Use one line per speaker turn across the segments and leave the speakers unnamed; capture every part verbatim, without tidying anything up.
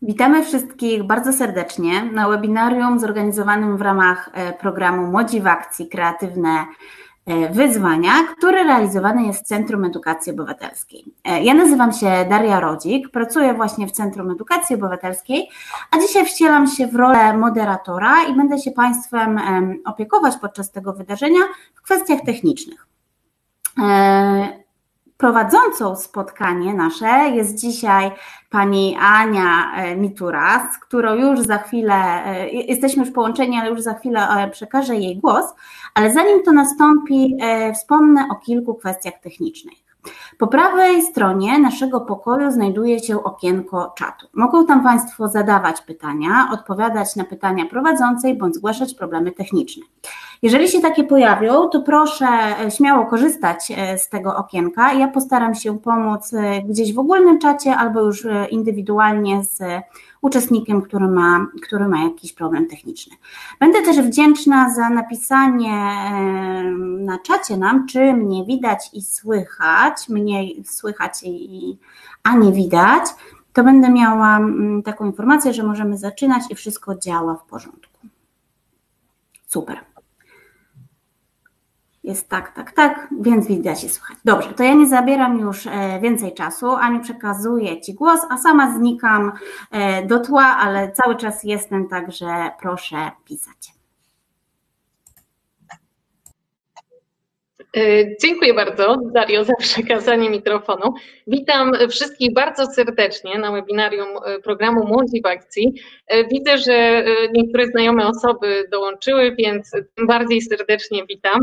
Witamy wszystkich bardzo serdecznie na webinarium zorganizowanym w ramach programu Młodzi w Akcji Kreatywne Wyzwania, który realizowany jest w Centrum Edukacji Obywatelskiej. Ja nazywam się Daria Rodzik, pracuję właśnie w Centrum Edukacji Obywatelskiej, a dzisiaj wcielam się w rolę moderatora i będę się Państwem opiekować podczas tego wydarzenia w kwestiach technicznych. Prowadzącą spotkanie nasze jest dzisiaj pani Ania Mitura, z którą już za chwilę, jesteśmy już połączeni, ale już za chwilę przekażę jej głos, ale zanim to nastąpi, wspomnę o kilku kwestiach technicznych. Po prawej stronie naszego pokoju znajduje się okienko czatu. Mogą tam Państwo zadawać pytania, odpowiadać na pytania prowadzącej bądź zgłaszać problemy techniczne. Jeżeli się takie pojawią, to proszę śmiało korzystać z tego okienka. Ja postaram się pomóc gdzieś w ogólnym czacie albo już indywidualnie z uczestnikiem, który ma, który ma jakiś problem techniczny. Będę też wdzięczna za napisanie na czacie nam, czy mnie widać i słychać, mnie słychać i, a nie widać, to będę miała taką informację, że możemy zaczynać i wszystko działa w porządku. Super. Jest tak, tak, tak, więc widać i słychać. Dobrze, to ja nie zabieram już więcej czasu, Aniu, przekazuję Ci głos, a sama znikam do tła, ale cały czas jestem, także proszę pisać.
Dziękuję bardzo, Dario, za przekazanie mikrofonu. Witam wszystkich bardzo serdecznie na webinarium programu Młodzi w Akcji. Widzę, że niektóre znajome osoby dołączyły, więc tym bardziej serdecznie witam.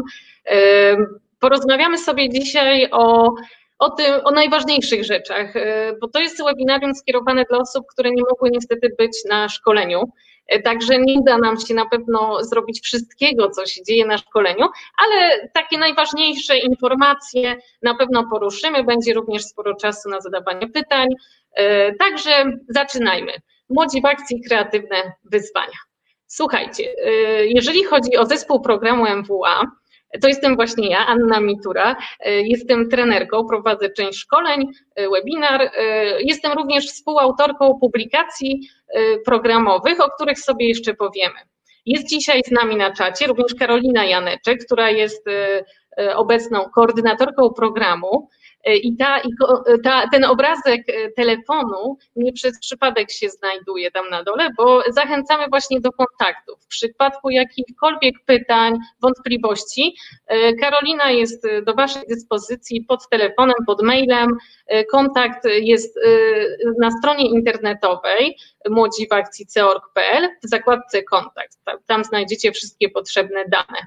Porozmawiamy sobie dzisiaj o, o, tym, o najważniejszych rzeczach, bo to jest webinarium skierowane dla osób, które nie mogły niestety być na szkoleniu. Także nie uda nam się na pewno zrobić wszystkiego, co się dzieje na szkoleniu, ale takie najważniejsze informacje na pewno poruszymy. Będzie również sporo czasu na zadawanie pytań. Także zaczynajmy. Młodzi w Akcji Kreatywne Wyzwania. Słuchajcie, jeżeli chodzi o zespół programu M W A, to jestem właśnie ja, Anna Mitura, jestem trenerką, prowadzę część szkoleń, webinar, jestem również współautorką publikacji programowych, o których sobie jeszcze powiemy. Jest dzisiaj z nami na czacie również Karolina Janeczek, która jest obecną koordynatorką programu. I, ta, i ta, ten obrazek telefonu nie przez przypadek się znajduje tam na dole, bo zachęcamy właśnie do kontaktów. W przypadku jakichkolwiek pytań, wątpliwości, Karolina jest do Waszej dyspozycji pod telefonem, pod mailem. Kontakt jest na stronie internetowej młodzi w akcji kropka org kropka p l w zakładce kontakt. Tam znajdziecie wszystkie potrzebne dane.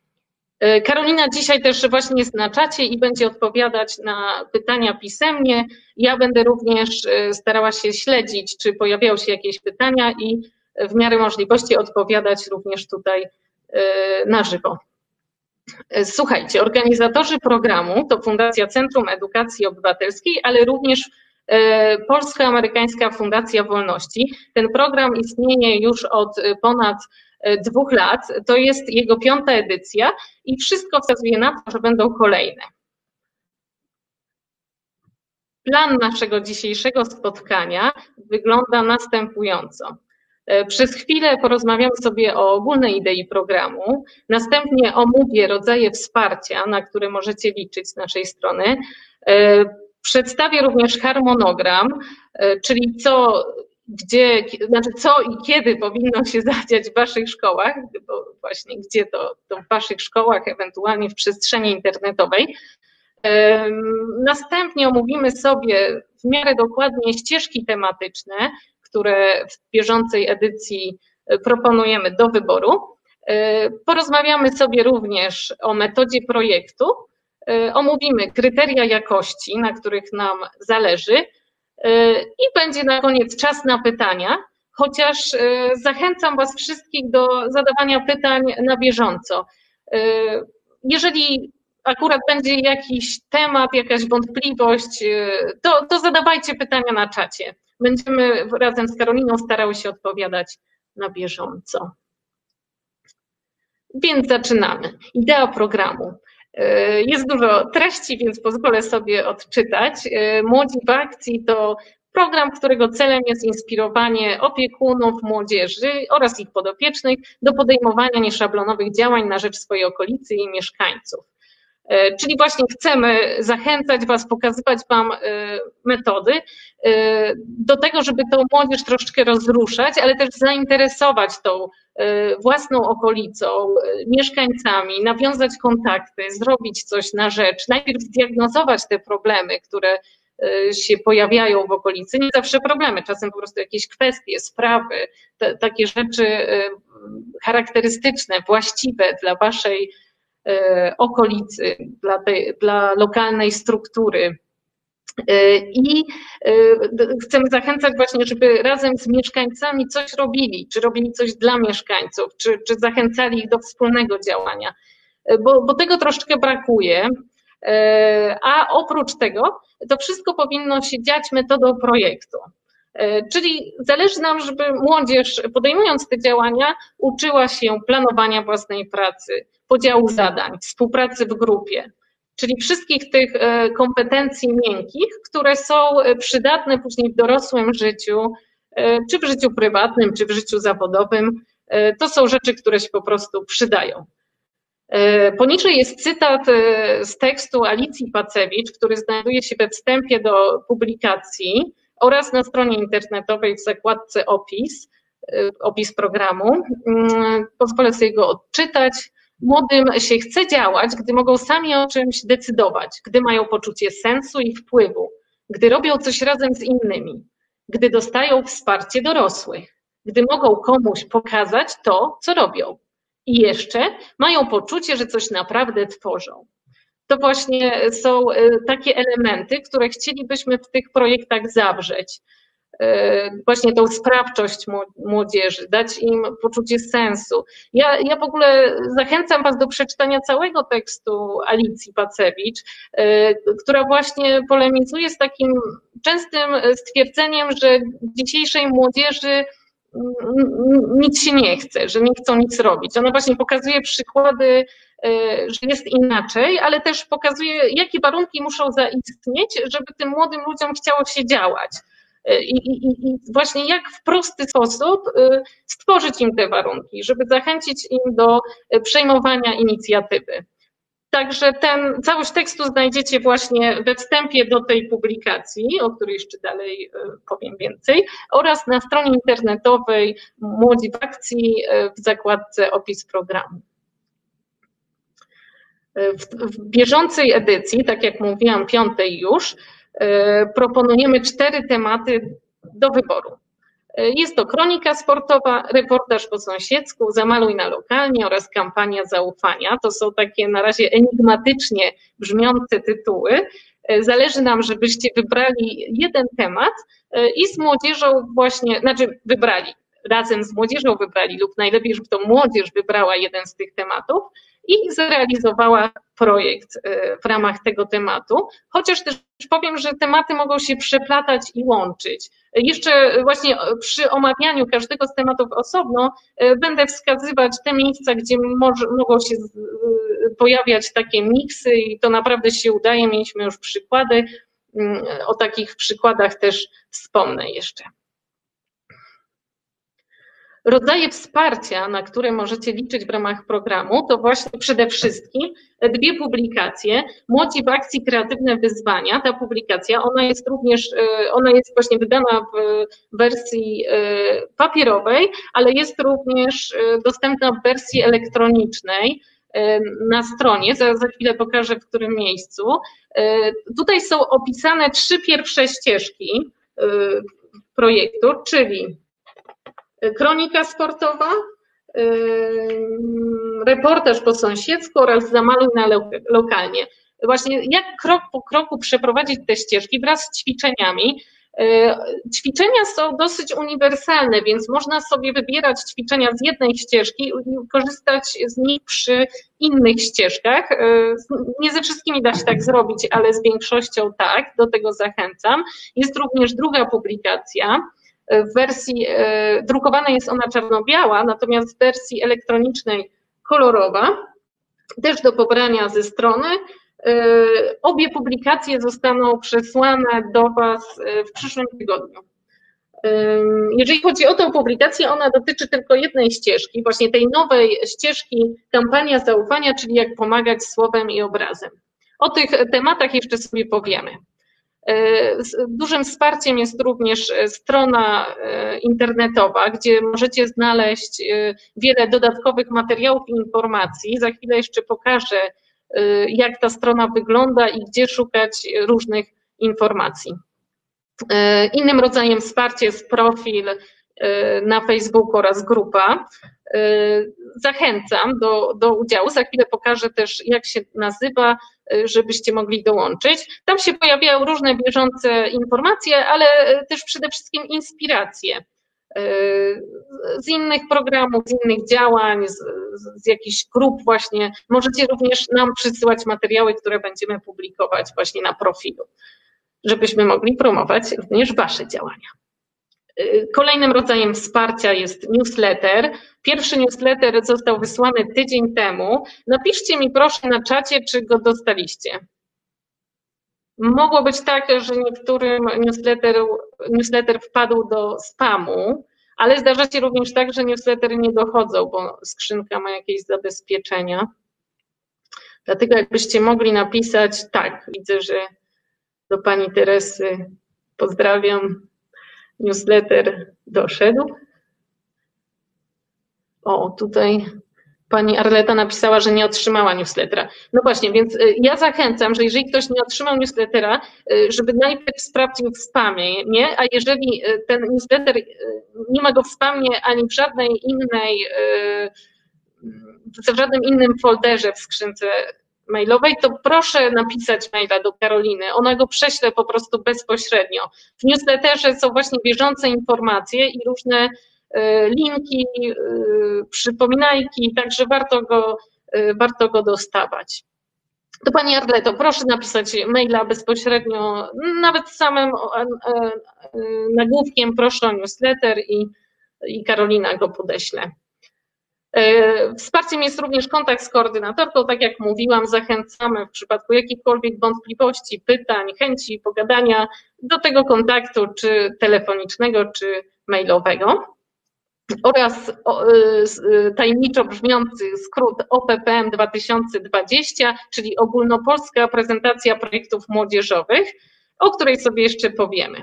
Karolina dzisiaj też właśnie jest na czacie i będzie odpowiadać na pytania pisemnie. Ja będę również starała się śledzić, czy pojawiają się jakieś pytania i w miarę możliwości odpowiadać również tutaj na żywo. Słuchajcie, organizatorzy programu to Fundacja Centrum Edukacji Obywatelskiej, ale również Polsko-Amerykańska Fundacja Wolności. Ten program istnieje już od ponad dwóch lat, to jest jego piąta edycja i wszystko wskazuje na to, że będą kolejne. Plan naszego dzisiejszego spotkania wygląda następująco. Przez chwilę porozmawiamy sobie o ogólnej idei programu, następnie omówię rodzaje wsparcia, na które możecie liczyć z naszej strony. Przedstawię również harmonogram, czyli co gdzie, znaczy co i kiedy powinno się zadziać w Waszych szkołach, bo właśnie gdzie to, to w Waszych szkołach, ewentualnie w przestrzeni internetowej. Następnie omówimy sobie w miarę dokładnie ścieżki tematyczne, które w bieżącej edycji proponujemy do wyboru. Porozmawiamy sobie również o metodzie projektu, omówimy kryteria jakości, na których nam zależy, i będzie na koniec czas na pytania, chociaż zachęcam Was wszystkich do zadawania pytań na bieżąco. Jeżeli akurat będzie jakiś temat, jakaś wątpliwość, to, to zadawajcie pytania na czacie. Będziemy razem z Karoliną starały się odpowiadać na bieżąco. Więc zaczynamy. Idea programu. Jest dużo treści, więc pozwolę sobie odczytać. Młodzi w Akcji to Program, którego celem jest inspirowanie opiekunów, młodzieży oraz ich podopiecznych do podejmowania nieszablonowych działań na rzecz swojej okolicy i mieszkańców. Czyli właśnie chcemy zachęcać Was, pokazywać Wam metody do tego, żeby tą młodzież troszeczkę rozruszać, ale też zainteresować tą własną okolicą, mieszkańcami, nawiązać kontakty, zrobić coś na rzecz, najpierw zdiagnozować te problemy, które się pojawiają w okolicy, nie zawsze problemy, czasem po prostu jakieś kwestie, sprawy, te, takie rzeczy charakterystyczne, właściwe dla Waszej okolicy, dla, tej, dla lokalnej struktury. I chcemy zachęcać właśnie, żeby razem z mieszkańcami coś robili, czy robili coś dla mieszkańców, czy, czy zachęcali ich do wspólnego działania, bo, bo tego troszeczkę brakuje. A oprócz tego to wszystko powinno się dziać metodą projektu. Czyli zależy nam, żeby młodzież, podejmując te działania, uczyła się planowania własnej pracy, podziału zadań, współpracy w grupie, czyli wszystkich tych kompetencji miękkich, które są przydatne później w dorosłym życiu, czy w życiu prywatnym, czy w życiu zawodowym. To są rzeczy, które się po prostu przydają. Poniżej jest cytat z tekstu Alicji Pacewicz, który znajduje się we wstępie do publikacji oraz na stronie internetowej w zakładce opis, opis programu. Pozwolę sobie go odczytać. Młodym się chce działać, gdy mogą sami o czymś decydować, gdy mają poczucie sensu i wpływu, gdy robią coś razem z innymi, gdy dostają wsparcie dorosłych, gdy mogą komuś pokazać to, co robią. I jeszcze mają poczucie, że coś naprawdę tworzą. To właśnie są takie elementy, które chcielibyśmy w tych projektach zawrzeć. Właśnie tą sprawczość młodzieży, dać im poczucie sensu. Ja, ja w ogóle zachęcam Was do przeczytania całego tekstu Alicji Pacewicz, która właśnie polemizuje z takim częstym stwierdzeniem, że dzisiejszej młodzieży nic się nie chce, że nie chcą nic robić. Ona właśnie pokazuje przykłady, że jest inaczej, ale też pokazuje, jakie warunki muszą zaistnieć, żeby tym młodym ludziom chciało się działać. I, i, i właśnie jak w prosty sposób stworzyć im te warunki, żeby zachęcić im do przejmowania inicjatywy. Także ten, całość tekstu znajdziecie właśnie we wstępie do tej publikacji, o której jeszcze dalej powiem więcej, oraz na stronie internetowej Młodzi w Akcji w zakładce opis programu. W, w bieżącej edycji, tak jak mówiłam, piątej już, proponujemy cztery tematy do wyboru. Jest to kronika sportowa, reportaż po sąsiedzku, zamaluj na lokalnie oraz kampania zaufania. To są takie na razie enigmatycznie brzmiące tytuły. Zależy nam, żebyście wybrali jeden temat i z młodzieżą właśnie, znaczy wybrali, razem z młodzieżą wybrali lub najlepiej, żeby to młodzież wybrała jeden z tych tematów i zrealizowała projekt w ramach tego tematu, chociaż też powiem, że tematy mogą się przeplatać i łączyć. Jeszcze właśnie przy omawianiu każdego z tematów osobno będę wskazywać te miejsca, gdzie może, mogą się pojawiać takie miksy i to naprawdę się udaje, mieliśmy już przykłady, o takich przykładach też wspomnę jeszcze. Rodzaje wsparcia, na które możecie liczyć w ramach programu, to właśnie przede wszystkim dwie publikacje. Młodzi w Akcji, kreatywne wyzwania. Ta publikacja, ona jest również, ona jest właśnie wydana w wersji papierowej, ale jest również dostępna w wersji elektronicznej na stronie. Za, za chwilę pokażę, w którym miejscu. Tutaj są opisane trzy pierwsze ścieżki projektu, czyli kronika sportowa, reportaż po sąsiedzku oraz zamaluj na lokalnie. Właśnie jak krok po kroku przeprowadzić te ścieżki wraz z ćwiczeniami. Ćwiczenia są dosyć uniwersalne, więc można sobie wybierać ćwiczenia z jednej ścieżki i korzystać z nich przy innych ścieżkach. Nie ze wszystkimi da się tak zrobić, ale z większością tak, do tego zachęcam. Jest również druga publikacja. W wersji drukowanej jest ona czarno-biała, natomiast w wersji elektronicznej kolorowa, też do pobrania ze strony. Obie publikacje zostaną przesłane do Was w przyszłym tygodniu. Jeżeli chodzi o tę publikację, ona dotyczy tylko jednej ścieżki, właśnie tej nowej ścieżki kampania zaufania, czyli jak pomagać słowem i obrazem. O tych tematach jeszcze sobie powiemy. Dużym wsparciem jest również strona internetowa, gdzie możecie znaleźć wiele dodatkowych materiałów i informacji. Za chwilę jeszcze pokażę, jak ta strona wygląda i gdzie szukać różnych informacji. Innym rodzajem wsparcia jest profil na Facebooku oraz grupa. Zachęcam do, do udziału. Za chwilę pokażę też, jak się nazywa, żebyście mogli dołączyć. Tam się pojawiają różne bieżące informacje, ale też przede wszystkim inspiracje z innych programów, z innych działań, z, z jakichś grup właśnie. Możecie również nam przysyłać materiały, które będziemy publikować właśnie na profilu, żebyśmy mogli promować również Wasze działania. Kolejnym rodzajem wsparcia jest newsletter. Pierwszy newsletter został wysłany tydzień temu. Napiszcie mi proszę na czacie, czy go dostaliście. Mogło być tak, że niektórym newsletter, newsletter wpadł do spamu, ale zdarza się również tak, że newslettery nie dochodzą, bo skrzynka ma jakieś zabezpieczenia. Dlatego jakbyście mogli napisać, tak, widzę, że do pani Teresy pozdrawiam, newsletter doszedł. O, tutaj pani Arleta napisała, że nie otrzymała newslettera. No właśnie, więc ja zachęcam, że jeżeli ktoś nie otrzymał newslettera, żeby najpierw sprawdził w spamie, nie? A jeżeli ten newsletter nie ma go w spamie ani w żadnej innej, w żadnym innym folderze w skrzynce mailowej, to proszę napisać maila do Karoliny. Ona go prześle po prostu bezpośrednio. W newsletterze są właśnie bieżące informacje i różne linki, przypominajki, także warto go, warto go dostawać. To pani Arleto, proszę napisać maila bezpośrednio, nawet samym nagłówkiem proszę o newsletter i, i Karolina go podeśle. Wsparciem jest również kontakt z koordynatorką, tak jak mówiłam, zachęcamy w przypadku jakichkolwiek wątpliwości, pytań, chęci pogadania do tego kontaktu, czy telefonicznego, czy mailowego. Oraz tajemniczo brzmiący skrót O P P M dwa tysiące dwadzieścia, czyli Ogólnopolska Prezentacja Projektów Młodzieżowych, o której sobie jeszcze powiemy.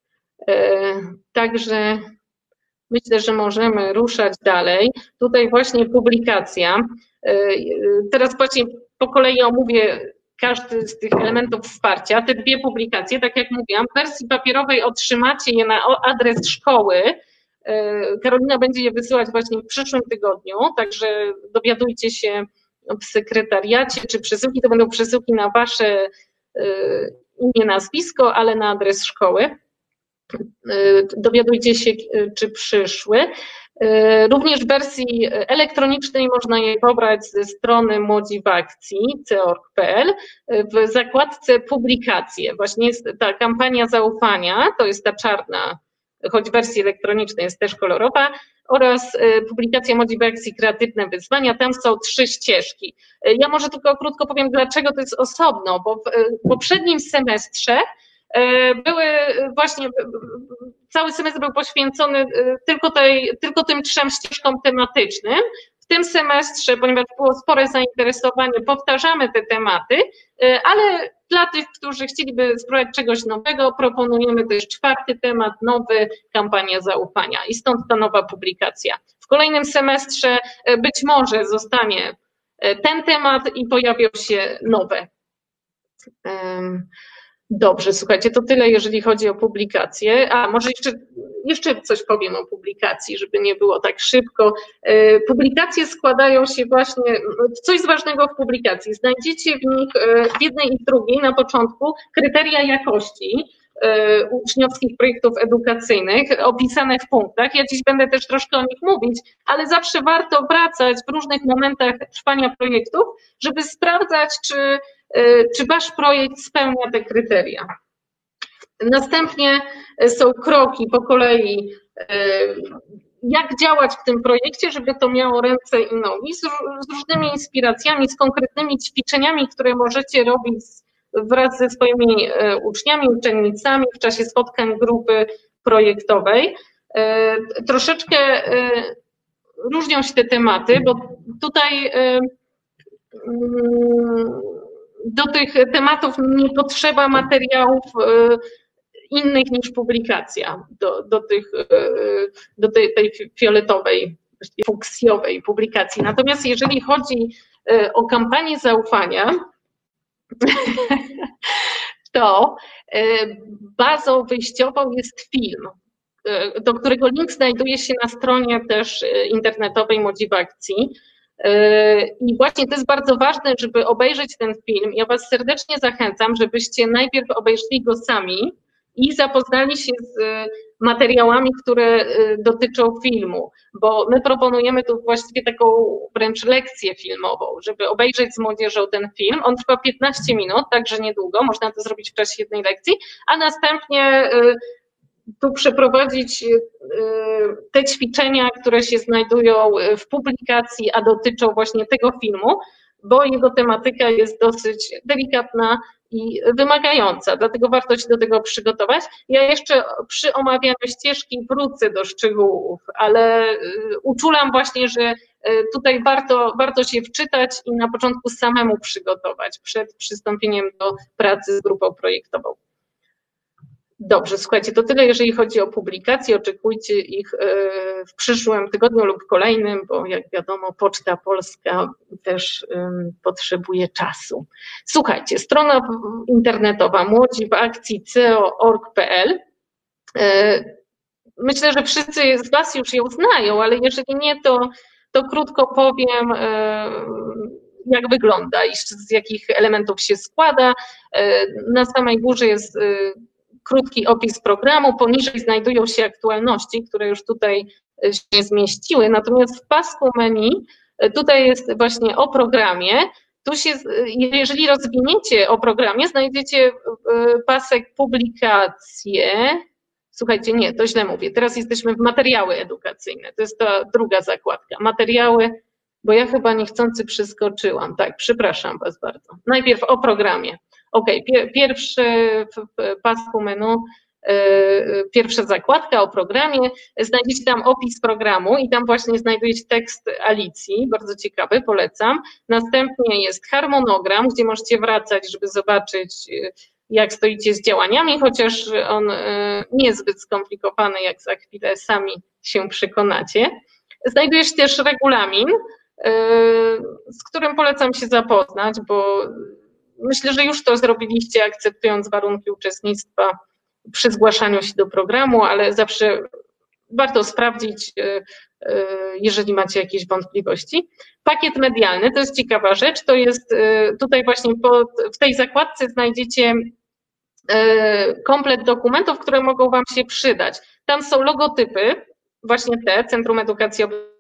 Także myślę, że możemy ruszać dalej. Tutaj właśnie publikacja. Teraz właśnie po kolei omówię każdy z tych elementów wsparcia. Te dwie publikacje, tak jak mówiłam, w wersji papierowej otrzymacie je na adres szkoły. Karolina będzie je wysyłać właśnie w przyszłym tygodniu, także dowiadujcie się w sekretariacie, czy przesyłki to będą przesyłki na Wasze imię, nazwisko, ale na adres szkoły. Dowiadujcie się, czy przyszły. Również w wersji elektronicznej można je pobrać ze strony Młodzi w Akcji, c org kropka p l, w zakładce publikacje. Właśnie jest ta kampania zaufania, to jest ta czarna, choć w wersji elektronicznej jest też kolorowa, oraz publikacja Młodzi w Akcji Kreatywne Wyzwania. Tam są trzy ścieżki. Ja może tylko krótko powiem, dlaczego to jest osobno, bo w poprzednim semestrze były właśnie, cały semestr był poświęcony tylko, tej, tylko tym trzem ścieżkom tematycznym. W tym semestrze, ponieważ było spore zainteresowanie, powtarzamy te tematy, ale dla tych, którzy chcieliby spróbować czegoś nowego, proponujemy też czwarty temat, nowy, kampania zaufania i stąd ta nowa publikacja. W kolejnym semestrze być może zostanie ten temat i pojawią się nowe. Dobrze, słuchajcie, to tyle, jeżeli chodzi o publikację. A może jeszcze, jeszcze coś powiem o publikacji, żeby nie było tak szybko. Publikacje składają się właśnie, co jest ważnego w publikacji, znajdziecie w nich, w jednej i w drugiej na początku, kryteria jakości uczniowskich projektów edukacyjnych opisane w punktach. Ja dziś będę też troszkę o nich mówić, ale zawsze warto wracać w różnych momentach trwania projektów, żeby sprawdzać, czy czy wasz projekt spełnia te kryteria. Następnie są kroki po kolei, jak działać w tym projekcie, żeby to miało ręce i nogi, z, z różnymi inspiracjami, z konkretnymi ćwiczeniami, które możecie robić wraz ze swoimi uczniami, uczennicami w czasie spotkań grupy projektowej. Troszeczkę różnią się te tematy, bo tutaj do tych tematów nie potrzeba materiałów innych niż publikacja, do, do, tych, do tej, tej fioletowej, fuksjowej publikacji. Natomiast jeżeli chodzi o kampanię zaufania, to bazą wyjściową jest film, do którego link znajduje się na stronie też internetowej Młodzi-w-Akcji. I właśnie to jest bardzo ważne, żeby obejrzeć ten film. Ja Was serdecznie zachęcam, żebyście najpierw obejrzeli go sami i zapoznali się z materiałami, które dotyczą filmu, bo my proponujemy tu właściwie taką wręcz lekcję filmową, żeby obejrzeć z młodzieżą ten film. On trwa piętnaście minut, także niedługo, można to zrobić w czasie jednej lekcji, a następnie tu przeprowadzić te ćwiczenia, które się znajdują w publikacji, a dotyczą właśnie tego filmu, bo jego tematyka jest dosyć delikatna i wymagająca, dlatego warto się do tego przygotować. Ja jeszcze przy omawianiu ścieżki wrócę do szczegółów, ale uczulam właśnie, że tutaj warto, warto się wczytać i na początku samemu przygotować przed przystąpieniem do pracy z grupą projektową. Dobrze, słuchajcie, to tyle, jeżeli chodzi o publikacje. Oczekujcie ich w przyszłym tygodniu lub kolejnym, bo jak wiadomo, Poczta Polska też potrzebuje czasu. Słuchajcie, strona internetowa młodzi w akcji kropka c o kropka org kropka p l. Myślę, że wszyscy z Was już ją znają, ale jeżeli nie, to, to krótko powiem, jak wygląda i z jakich elementów się składa. Na samej górze jest krótki opis programu, poniżej znajdują się aktualności, które już tutaj się zmieściły, natomiast w pasku menu tutaj jest właśnie o programie. Tu się, jeżeli rozwiniecie o programie, znajdziecie pasek publikacje. Słuchajcie, nie, to źle mówię, teraz jesteśmy w materiały edukacyjne, to jest ta druga zakładka, materiały, bo ja chyba niechcący przeskoczyłam, tak, przepraszam Was bardzo. Najpierw o programie. Ok, pierwszy w pasku menu, pierwsza zakładka o programie, znajdziecie tam opis programu i tam właśnie znajdujecie tekst Alicji, bardzo ciekawy, polecam. Następnie jest harmonogram, gdzie możecie wracać, żeby zobaczyć, jak stoicie z działaniami, chociaż on nie jest zbyt skomplikowany, jak za chwilę sami się przekonacie. Znajduje się też regulamin, z którym polecam się zapoznać, bo myślę, że już to zrobiliście, akceptując warunki uczestnictwa przy zgłaszaniu się do programu, ale zawsze warto sprawdzić, jeżeli macie jakieś wątpliwości. Pakiet medialny, to jest ciekawa rzecz, to jest tutaj właśnie pod, w tej zakładce znajdziecie komplet dokumentów, które mogą Wam się przydać. Tam są logotypy, właśnie te, Centrum Edukacji Obywatelskiej,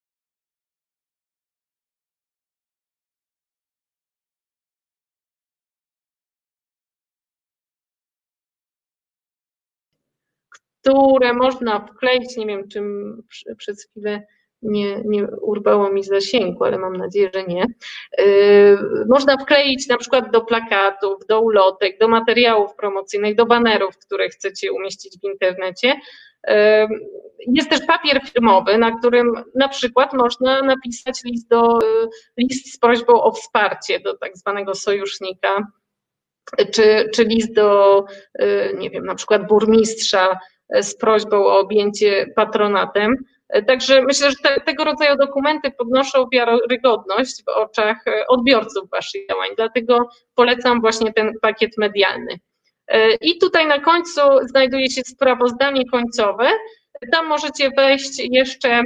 które można wkleić, nie wiem, czym przez chwilę nie, nie urwało mi zasięgu, ale mam nadzieję, że nie. Yy, można wkleić na przykład do plakatów, do ulotek, do materiałów promocyjnych, do banerów, które chcecie umieścić w internecie. Yy, jest też papier firmowy, na którym na przykład można napisać list, do, list z prośbą o wsparcie do tak zwanego sojusznika, czy, czy list do, nie wiem, na przykład burmistrza z prośbą o objęcie patronatem. Także myślę, że te, tego rodzaju dokumenty podnoszą wiarygodność w oczach odbiorców Waszych działań, dlatego polecam właśnie ten pakiet medialny. I tutaj na końcu znajduje się sprawozdanie końcowe. Tam możecie wejść jeszcze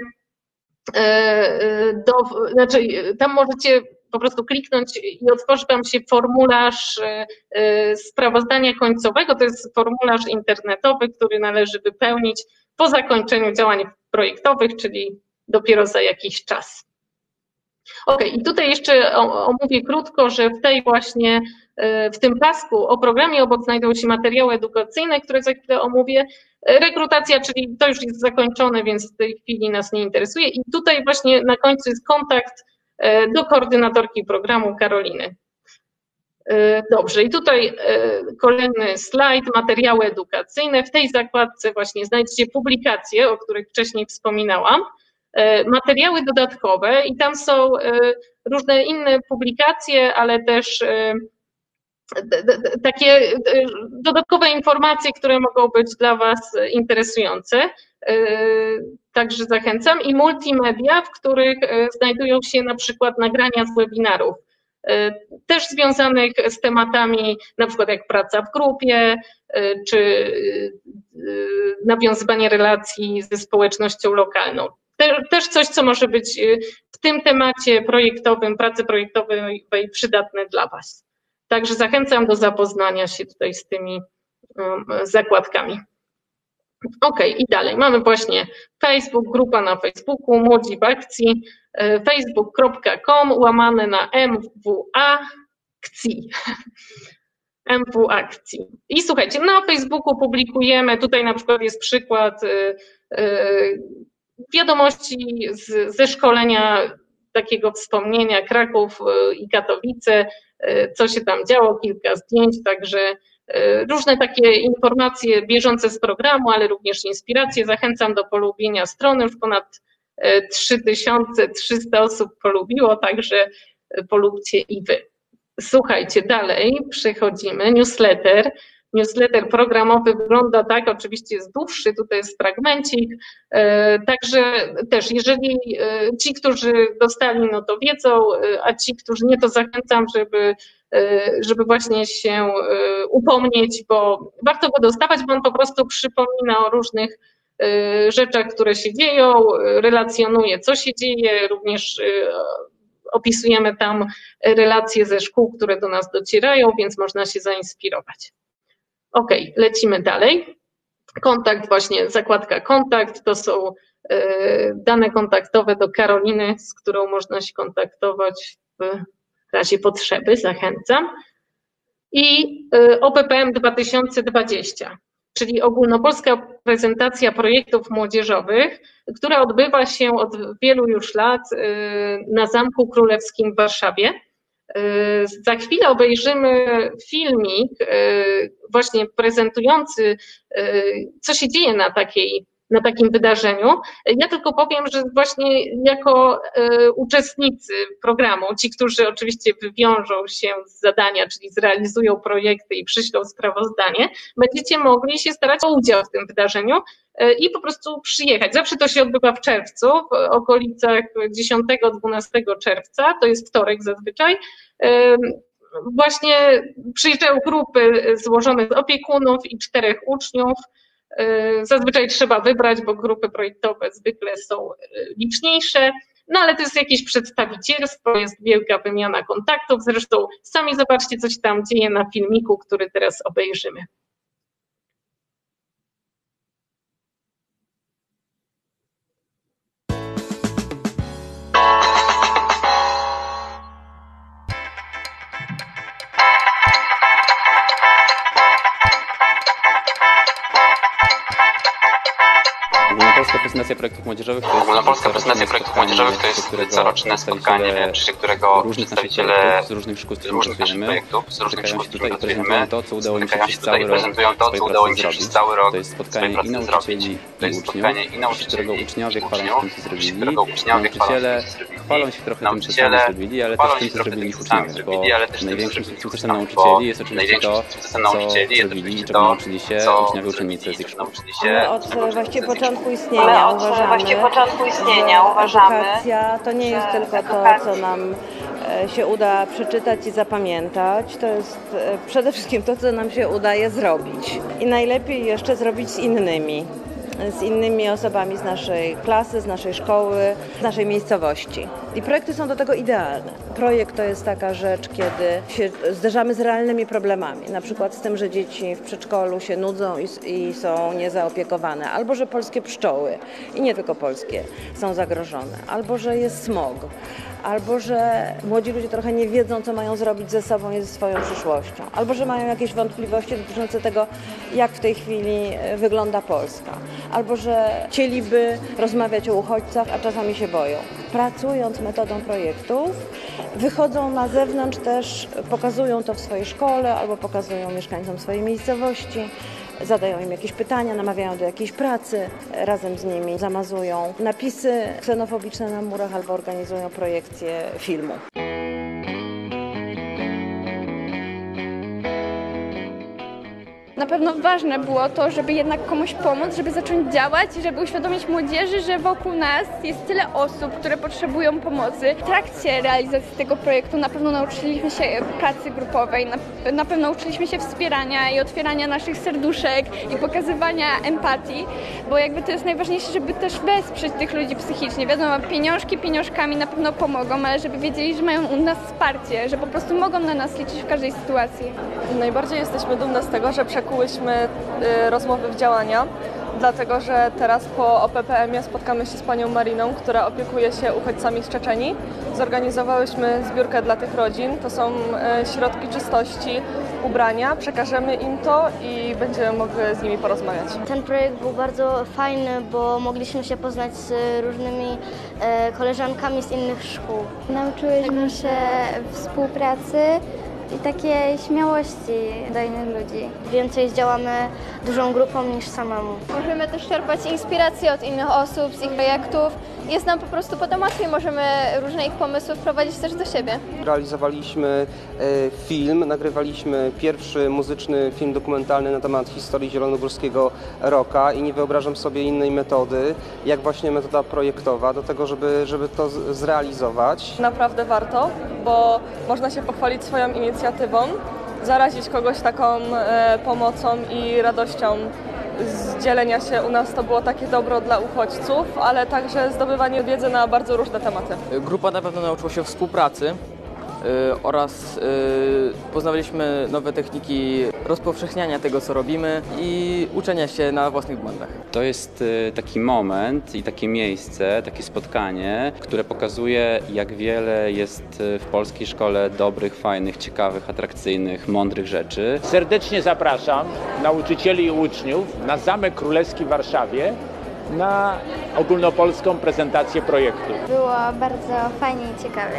do, znaczy tam możecie po prostu kliknąć i otworzy Wam się formularz sprawozdania końcowego. To jest formularz internetowy, który należy wypełnić po zakończeniu działań projektowych, czyli dopiero za jakiś czas. Ok, i tutaj jeszcze omówię krótko, że w tej właśnie w tym pasku o programie obok znajdują się materiały edukacyjne, które za chwilę omówię. Rekrutacja, czyli to już jest zakończone, więc w tej chwili nas nie interesuje. I tutaj właśnie na końcu jest kontakt do koordynatorki programu Karoliny. Dobrze, i tutaj kolejny slajd, materiały edukacyjne. W tej zakładce właśnie znajdziecie publikacje, o których wcześniej wspominałam, materiały dodatkowe i tam są różne inne publikacje, ale też takie dodatkowe informacje, które mogą być dla Was interesujące. Także zachęcam. I multimedia, w których znajdują się na przykład nagrania z webinarów, też związanych z tematami, na przykład jak praca w grupie, czy nawiązywanie relacji ze społecznością lokalną. Też coś, co może być w tym temacie projektowym, pracy projektowej przydatne dla Was. Także zachęcam do zapoznania się tutaj z tymi zakładkami. Ok, i dalej. Mamy właśnie Facebook, grupa na Facebooku, Młodzi w Akcji, facebook kropka com łamane na M W A akcji. M W A akcji. I słuchajcie, na Facebooku publikujemy, tutaj na przykład jest przykład wiadomości z, ze szkolenia takiego wspomnienia Kraków i Katowice, co się tam działo, kilka zdjęć, także różne takie informacje bieżące z programu, ale również inspiracje. Zachęcam do polubienia strony, już ponad trzy tysiące trzysta osób polubiło, także polubcie i Wy. Słuchajcie, dalej przechodzimy, newsletter. Newsletter programowy wygląda tak, oczywiście jest dłuższy, tutaj jest fragmencik, także też jeżeli ci, którzy dostali, no to wiedzą, a ci, którzy nie, to zachęcam, żeby, żeby właśnie się upomnieć, bo warto go dostawać, bo on po prostu przypomina o różnych rzeczach, które się dzieją, relacjonuje, co się dzieje, również opisujemy tam relacje ze szkół, które do nas docierają, więc można się zainspirować. Ok, lecimy dalej. Kontakt, właśnie zakładka kontakt, to są dane kontaktowe do Karoliny, z którą można się kontaktować w razie potrzeby, zachęcam. I O P P M dwa tysiące dwadzieścia, czyli ogólnopolska prezentacja projektów młodzieżowych, która odbywa się od wielu już lat na Zamku Królewskim w Warszawie. Za chwilę obejrzymy filmik właśnie prezentujący, co się dzieje na takiej, na takim wydarzeniu. Ja tylko powiem, że właśnie jako uczestnicy programu, ci, którzy oczywiście wywiążą się z zadania, czyli zrealizują projekty i przyślą sprawozdanie, będziecie mogli się starać o udział w tym wydarzeniu i po prostu przyjechać. Zawsze to się odbywa w czerwcu, w okolicach dziesiątego do dwunastego czerwca, to jest wtorek zazwyczaj. Właśnie przyjeżdżają grupy złożone z opiekunów i czterech uczniów. Zazwyczaj trzeba wybrać, bo grupy projektowe zwykle są liczniejsze, no ale to jest jakieś przedstawicielstwo, jest wielka wymiana kontaktów. Zresztą sami zobaczcie, co się tam dzieje na filmiku, który teraz obejrzymy.
Ogólnopolska prezentacja projektów młodzieżowych to jest Ogólnopolska prezentacja projektów młodzieżowych to jest coroczne spotkanie, w czasie którego przedstawiciele
z różnych szkół, z
którymi pracujemy,
projektów, z różnych szkół,
tutaj i
pracujemy,
prezentują to, co udało im się przez cały rok
prezentują to, co udało im się przez cały rok
To jest spotkanie i nauczycieli,
to jest spotkanie i nauczycieli,
którego uczniowie chwalą się tym, co zrobili.
którego uczniowie
Nauczyciele chwalą się trochę tym, co sami zrobili, ale też tym, co zrobili ich uczniowie, bo największym sukcesem nauczycieli jest oczywiście to, co zrobili i czego nauczyli się uczniowie, uczennice z ich szkół.
Ale od właściwie początku istnienia uważamy,
właściwie początku istnienia uważamy,
edukacja to nie jest tylko to, co nam się uda przeczytać i zapamiętać, to jest przede wszystkim to, co nam się udaje zrobić. I najlepiej jeszcze zrobić z innymi, z innymi osobami z naszej klasy, z naszej szkoły, z naszej miejscowości. I projekty są do tego idealne. Projekt to jest taka rzecz, kiedy się zderzamy z realnymi problemami, na przykład z tym, że dzieci w przedszkolu się nudzą i, i są niezaopiekowane, albo że polskie pszczoły, i nie tylko polskie, są zagrożone, albo że jest smog, albo że młodzi ludzie trochę nie wiedzą, co mają zrobić ze sobą i ze swoją przyszłością, albo że mają jakieś wątpliwości dotyczące tego, jak w tej chwili wygląda Polska, albo że chcieliby rozmawiać o uchodźcach, a czasami się boją. Pracując metodą projektów, wychodzą na zewnątrz też, pokazują to w swojej szkole albo pokazują mieszkańcom swojej miejscowości, zadają im jakieś pytania, namawiają do jakiejś pracy, razem z nimi zamazują napisy ksenofobiczne na murach albo organizują projekcje filmu.
Na pewno ważne było to, żeby jednak komuś pomóc, żeby zacząć działać i żeby uświadomić młodzieży, że wokół nas jest tyle osób, które potrzebują pomocy. W trakcie realizacji tego projektu na pewno nauczyliśmy się pracy grupowej, na, na pewno nauczyliśmy się wspierania i otwierania naszych serduszek i pokazywania empatii, bo jakby to jest najważniejsze, żeby też wesprzeć tych ludzi psychicznie. Wiadomo, pieniążki pieniążkami na pewno pomogą, ale żeby wiedzieli, że mają u nas wsparcie, że po prostu mogą na nas liczyć w każdej sytuacji.
Najbardziej jesteśmy dumne z tego, że przekułyśmy rozmowy w działania, dlatego że teraz po O P P M ie spotkamy się z panią Mariną, która opiekuje się uchodźcami z Czeczenii. Zorganizowałyśmy zbiórkę dla tych rodzin, to są środki czystości, ubrania, przekażemy im to i będziemy mogli z nimi porozmawiać.
Ten projekt był bardzo fajny, bo mogliśmy się poznać z różnymi koleżankami z innych szkół.
Nauczyłyśmy się współpracy i takiej śmiałości do innych ludzi.
Więcej zdziałamy dużą grupą niż samemu.
Możemy też czerpać inspirację od innych osób, z ich projektów. Jest nam po prostu potem łatwiej, możemy różne ich pomysły wprowadzić też do siebie.
Realizowaliśmy film, nagrywaliśmy pierwszy muzyczny film dokumentalny na temat historii Zielonogórskiego Rocka i nie wyobrażam sobie innej metody, jak właśnie metoda projektowa, do tego, żeby, żeby to zrealizować.
Naprawdę warto, bo można się pochwalić swoją inicjatywą, zarazić kogoś taką e, pomocą i radością z dzielenia się. U nas to było takie dobro dla uchodźców, ale także zdobywanie wiedzy na bardzo różne tematy.
Grupa na pewno nauczyła się współpracy yy, oraz yy, poznawaliśmy nowe techniki rozpowszechniania tego, co robimy i uczenia się na własnych błędach.
To jest taki moment i takie miejsce, takie spotkanie, które pokazuje, jak wiele jest w polskiej szkole dobrych, fajnych, ciekawych, atrakcyjnych, mądrych rzeczy.
Serdecznie zapraszam nauczycieli i uczniów na Zamek Królewski w Warszawie na ogólnopolską prezentację projektu.
Było bardzo fajnie i ciekawie.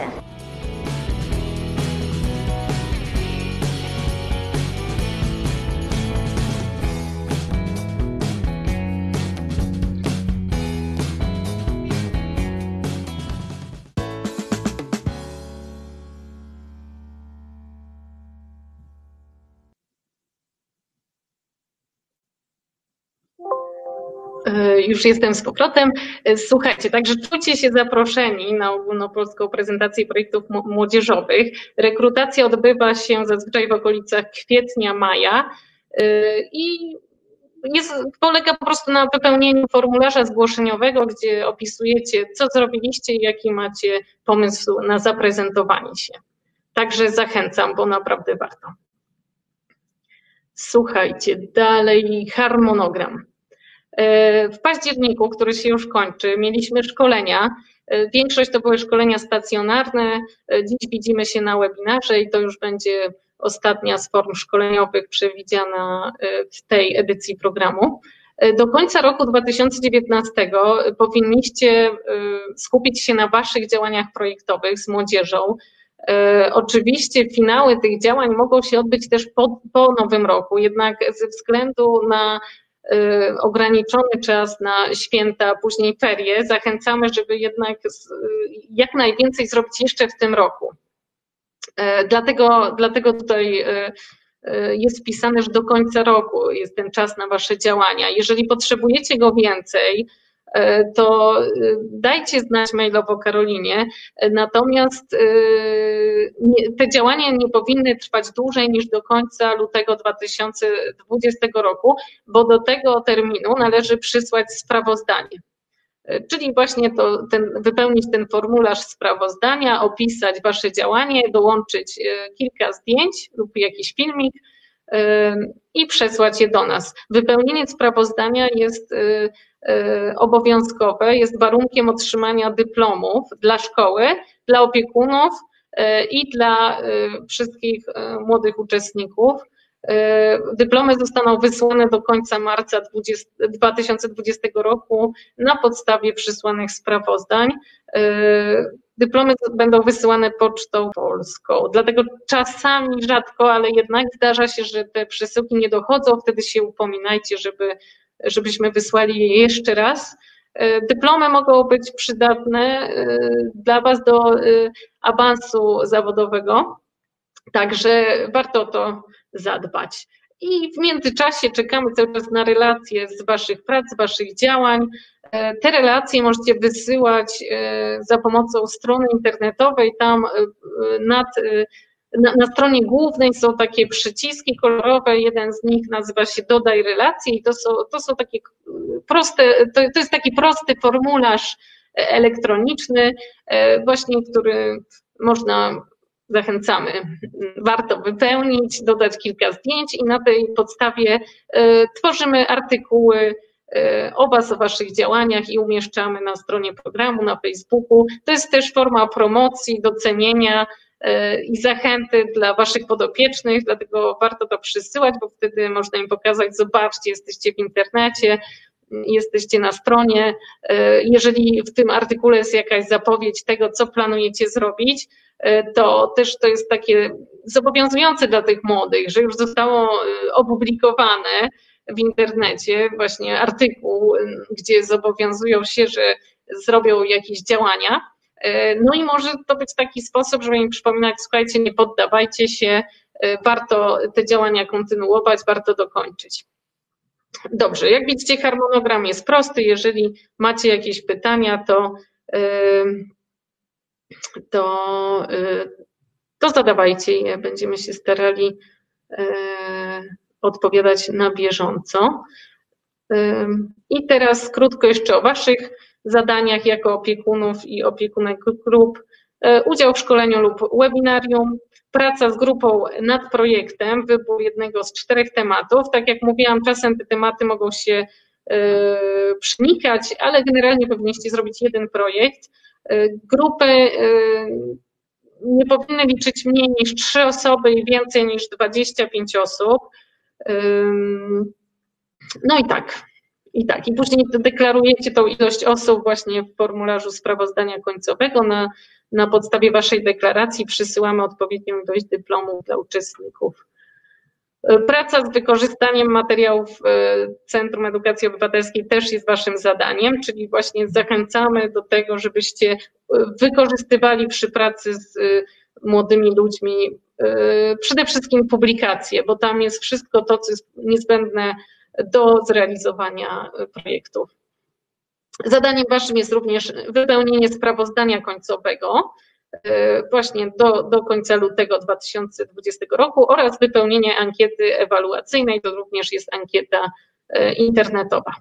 Już jestem z powrotem. Słuchajcie, także czujcie się zaproszeni na ogólnopolską prezentację projektów młodzieżowych. Rekrutacja odbywa się zazwyczaj w okolicach kwietnia, maja i jest, polega po prostu na wypełnieniu formularza zgłoszeniowego, gdzie opisujecie, co zrobiliście i jaki macie pomysł na zaprezentowanie się. Także zachęcam, bo naprawdę warto. Słuchajcie, dalej harmonogram. W październiku, który się już kończy, mieliśmy szkolenia. Większość to były szkolenia stacjonarne. Dziś widzimy się na webinarze i to już będzie ostatnia z form szkoleniowych przewidziana w tej edycji programu. Do końca roku dwa tysiące dziewiętnastego powinniście skupić się na waszych działaniach projektowych z młodzieżą. Oczywiście finały tych działań mogą się odbyć też po, po nowym roku, jednak ze względu na ograniczony czas na święta, później ferie, zachęcamy, żeby jednak jak najwięcej zrobić jeszcze w tym roku. Dlatego, dlatego tutaj jest wpisane, że do końca roku jest ten czas na wasze działania. Jeżeli potrzebujecie go więcej, to dajcie znać mailowo Karolinie, natomiast te działania nie powinny trwać dłużej niż do końca lutego dwa tysiące dwudziestego roku, bo do tego terminu należy przysłać sprawozdanie. Czyli właśnie to, ten, wypełnić ten formularz sprawozdania, opisać Wasze działanie, dołączyć kilka zdjęć lub jakiś filmik i przesłać je do nas. Wypełnienie sprawozdania jest obowiązkowe, jest warunkiem otrzymania dyplomów dla szkoły, dla opiekunów i dla wszystkich młodych uczestników. Dyplomy zostaną wysłane do końca marca dwa tysiące dwudziestego roku na podstawie przysłanych sprawozdań. Dyplomy będą wysyłane pocztą polską, dlatego czasami, rzadko, ale jednak zdarza się, że te przesyłki nie dochodzą, wtedy się upominajcie, żeby, żebyśmy wysłali je jeszcze raz. Dyplomy mogą być przydatne dla Was do awansu zawodowego, także warto o to zadbać. I w międzyczasie czekamy cały czas na relacje z Waszych prac, z Waszych działań. Te relacje możecie wysyłać za pomocą strony internetowej. Tam nad, na, na stronie głównej są takie przyciski kolorowe. Jeden z nich nazywa się Dodaj relacje i to są, to są takie proste, to, to jest taki prosty formularz elektroniczny, właśnie, który można zachęcamy, warto wypełnić, dodać kilka zdjęć i na tej podstawie y, tworzymy artykuły y, o Was, o Waszych działaniach i umieszczamy na stronie programu, na Facebooku. To jest też forma promocji, docenienia y, i zachęty dla Waszych podopiecznych, dlatego warto to przysyłać, bo wtedy można im pokazać, zobaczcie, jesteście w internecie, jesteście na stronie. Jeżeli w tym artykule jest jakaś zapowiedź tego, co planujecie zrobić, to też to jest takie zobowiązujące dla tych młodych, że już zostało opublikowane w internecie właśnie artykuł, gdzie zobowiązują się, że zrobią jakieś działania. No i może to być taki sposób, żeby im przypominać, słuchajcie, nie poddawajcie się, warto te działania kontynuować, warto dokończyć. Dobrze, jak widzicie, harmonogram jest prosty. Jeżeli macie jakieś pytania, to, to, to zadawajcie je. Będziemy się starali odpowiadać na bieżąco. I teraz krótko jeszcze o Waszych zadaniach jako opiekunów i opiekunek grup. Udział w szkoleniu lub webinarium, praca z grupą nad projektem, wybór jednego z czterech tematów. Tak jak mówiłam, czasem te tematy mogą się y, przenikać, ale generalnie powinniście zrobić jeden projekt. Y, grupy y, nie powinny liczyć mniej niż trzy osoby i więcej niż dwadzieścia pięć osób. Y, no i tak. I tak, i później deklarujecie tą ilość osób właśnie w formularzu sprawozdania końcowego. Na, na podstawie Waszej deklaracji przysyłamy odpowiednią ilość dyplomów dla uczestników. Praca z wykorzystaniem materiałów Centrum Edukacji Obywatelskiej też jest Waszym zadaniem, czyli właśnie zachęcamy do tego, żebyście wykorzystywali przy pracy z młodymi ludźmi przede wszystkim publikacje, bo tam jest wszystko to, co jest niezbędne do zrealizowania projektów. Zadaniem Waszym jest również wypełnienie sprawozdania końcowego właśnie do, do końca lutego dwa tysiące dwudziestego roku oraz wypełnienie ankiety ewaluacyjnej, to również jest ankieta internetowa.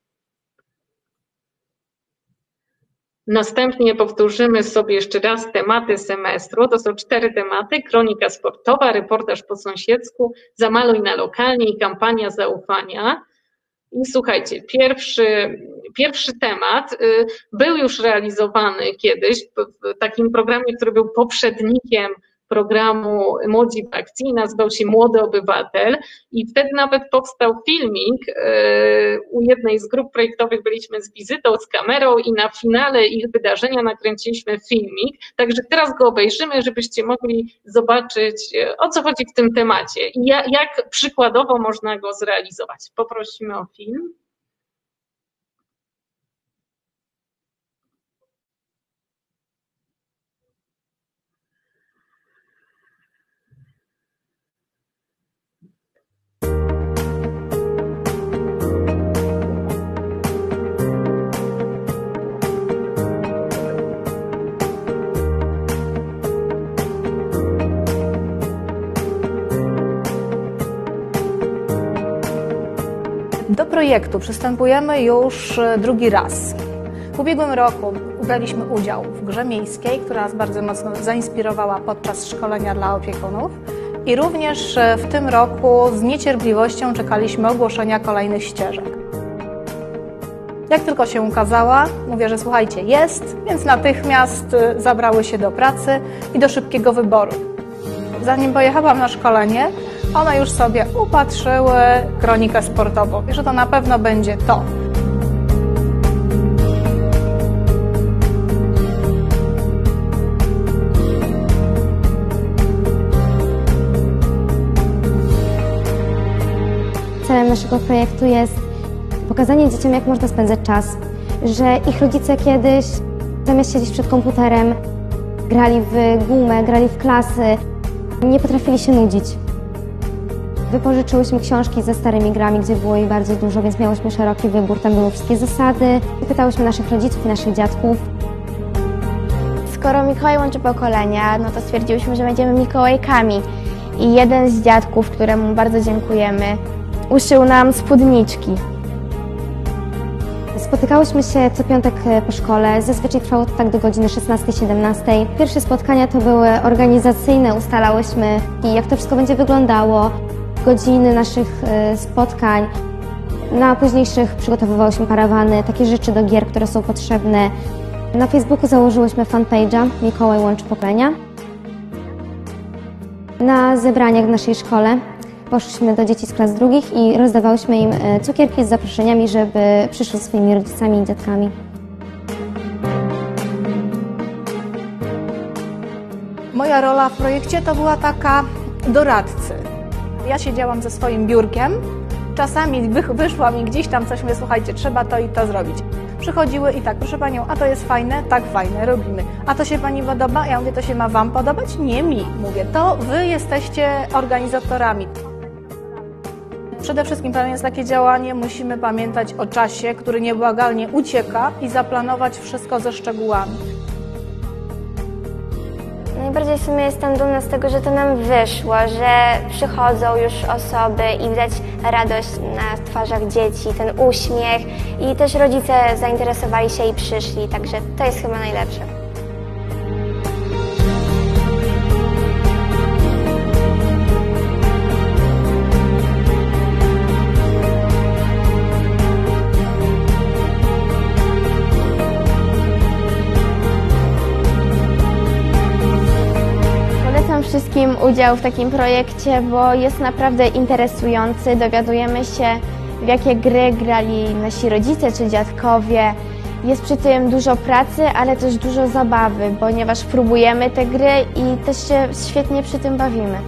Następnie powtórzymy sobie jeszcze raz tematy semestru. To są cztery tematy: kronika sportowa, reportaż po sąsiedzku, zamaluj na lokalnie i kampania zaufania. I słuchajcie, pierwszy, pierwszy temat był już realizowany kiedyś w takim programie, który był poprzednikiem programu Młodzi w Akcji, nazywał się Młody Obywatel i wtedy nawet powstał filmik. U jednej z grup projektowych byliśmy z wizytą, z kamerą i na finale ich wydarzenia nakręciliśmy filmik, także teraz go obejrzymy, żebyście mogli zobaczyć, o co chodzi w tym temacie i jak przykładowo można go zrealizować. Poprosimy o film.
Do projektu przystępujemy już drugi raz. W ubiegłym roku braliśmy udział w grze miejskiej, która nas bardzo mocno zainspirowała podczas szkolenia dla opiekunów. I również w tym roku z niecierpliwością czekaliśmy ogłoszenia kolejnych ścieżek. Jak tylko się ukazała, mówię, że słuchajcie, jest, więc natychmiast zabrały się do pracy i do szybkiego wyboru. Zanim pojechałam na szkolenie, one już sobie upatrzyły kronikę sportową, że to na pewno będzie to.
Celem naszego projektu jest pokazanie dzieciom, jak można spędzać czas, że ich rodzice kiedyś zamiast siedzieć przed komputerem, grali w gumę, grali w klasy, nie potrafili się nudzić. Wypożyczyłyśmy książki ze starymi grami, gdzie było ich bardzo dużo, więc miałyśmy szeroki wybór, tam były wszystkie zasady. Pytałyśmy naszych rodziców i naszych dziadków.
Skoro Mikołaj łączy pokolenia, no to stwierdziłyśmy, że będziemy Mikołajkami. I jeden z dziadków, któremu bardzo dziękujemy, uszył nam spódniczki.
Spotykałyśmy się co piątek po szkole, zazwyczaj trwało to tak do godziny szesnastej siedemnastej. Pierwsze spotkania to były organizacyjne, ustalałyśmy, jak to wszystko będzie wyglądało, godziny naszych spotkań. Na późniejszych przygotowywałyśmy parawany, takie rzeczy do gier, które są potrzebne. Na Facebooku założyłyśmy fanpage'a Mikołaj łączy pokolenia. Na zebraniach w naszej szkole poszliśmy do dzieci z klas drugich i rozdawałyśmy im cukierki z zaproszeniami, żeby przyszły ze swoimi rodzicami i dziadkami.
Moja rola w projekcie to była taka doradcy. Ja siedziałam ze swoim biurkiem, czasami wyszła mi gdzieś tam coś, mówię, słuchajcie, trzeba to i to zrobić. Przychodziły i tak, proszę Panią, a to jest fajne? Tak, fajne, robimy. A to się Pani podoba? Ja mówię, to się ma Wam podobać? Nie mi. Mówię, to Wy jesteście organizatorami. Przede wszystkim jest takie działanie, musimy pamiętać o czasie, który nieubłagalnie ucieka i zaplanować wszystko ze szczegółami.
Najbardziej w sumie jestem dumna z tego, że to nam wyszło, że przychodzą już osoby i widać radość na twarzach dzieci, ten uśmiech i też rodzice zainteresowali się i przyszli, także to jest chyba najlepsze. Wszystkim udział w takim projekcie, bo jest naprawdę interesujący. Dowiadujemy się, w jakie gry grali nasi rodzice czy dziadkowie. Jest przy tym dużo pracy, ale też dużo zabawy, ponieważ próbujemy te gry i też się świetnie przy tym bawimy.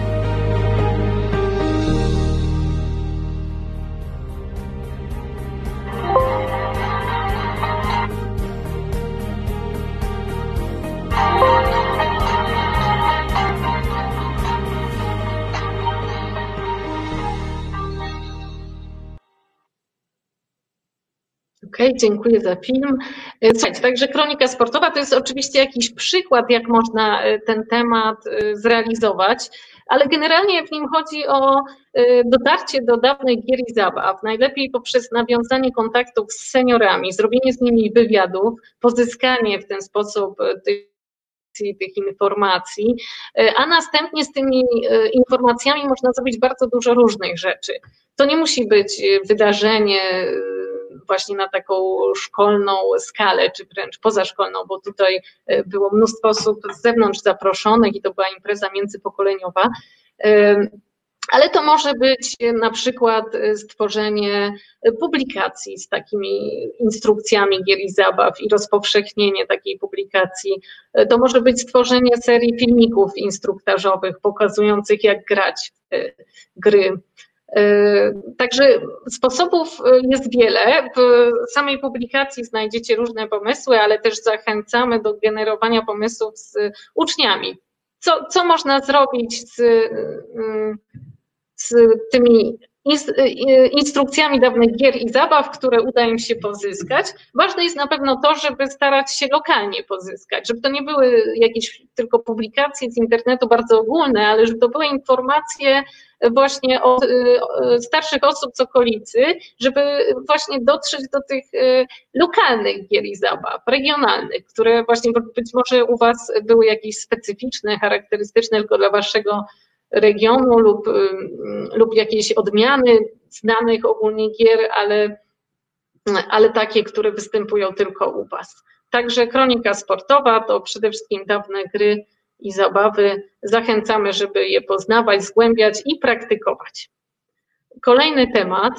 Okej, okay, dziękuję za film. Słuchajcie, także kronika sportowa to jest oczywiście jakiś przykład, jak można ten temat zrealizować, ale generalnie w nim chodzi o dotarcie do dawnych gier i zabaw, najlepiej poprzez nawiązanie kontaktów z seniorami, zrobienie z nimi wywiadów, pozyskanie w ten sposób tych tych informacji, a następnie z tymi informacjami można zrobić bardzo dużo różnych rzeczy. To nie musi być wydarzenie właśnie na taką szkolną skalę, czy wręcz pozaszkolną, bo tutaj było mnóstwo osób z zewnątrz zaproszonych i to była impreza międzypokoleniowa, ale to może być na przykład stworzenie publikacji z takimi instrukcjami gier i zabaw i rozpowszechnienie takiej publikacji. To może być stworzenie serii filmików instruktażowych pokazujących, jak grać w gry. Także sposobów jest wiele. W samej publikacji znajdziecie różne pomysły, ale też zachęcamy do generowania pomysłów z uczniami. Co, co można zrobić z, z tymi instrukcjami dawnych gier i zabaw, które uda im się pozyskać. Ważne jest na pewno to, żeby starać się lokalnie pozyskać, żeby to nie były jakieś tylko publikacje z internetu bardzo ogólne, ale żeby to były informacje właśnie od starszych osób z okolicy, żeby właśnie dotrzeć do tych lokalnych gier i zabaw, regionalnych, które właśnie być może u Was były jakieś specyficzne, charakterystyczne tylko dla Waszego regionu lub, lub jakieś odmiany znanych ogólnie gier, ale, ale takie, które występują tylko u Was. Także kronika sportowa to przede wszystkim dawne gry i zabawy. Zachęcamy, żeby je poznawać, zgłębiać i praktykować. Kolejny temat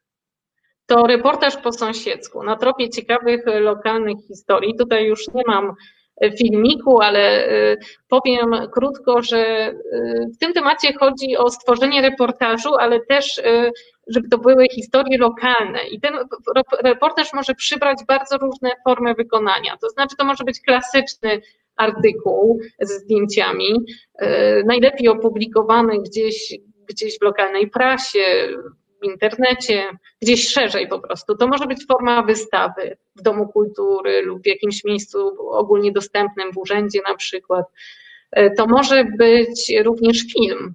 to reportaż po sąsiedzku, na tropie ciekawych lokalnych historii. Tutaj już nie mam filmiku, ale powiem krótko, że w tym temacie chodzi o stworzenie reportażu, ale też żeby to były historie lokalne i ten reportaż może przybrać bardzo różne formy wykonania, to znaczy to może być klasyczny artykuł ze zdjęciami, najlepiej opublikowany gdzieś, gdzieś w lokalnej prasie, w internecie, gdzieś szerzej po prostu. To może być forma wystawy w Domu Kultury lub w jakimś miejscu ogólnie dostępnym, w urzędzie na przykład. To może być również film.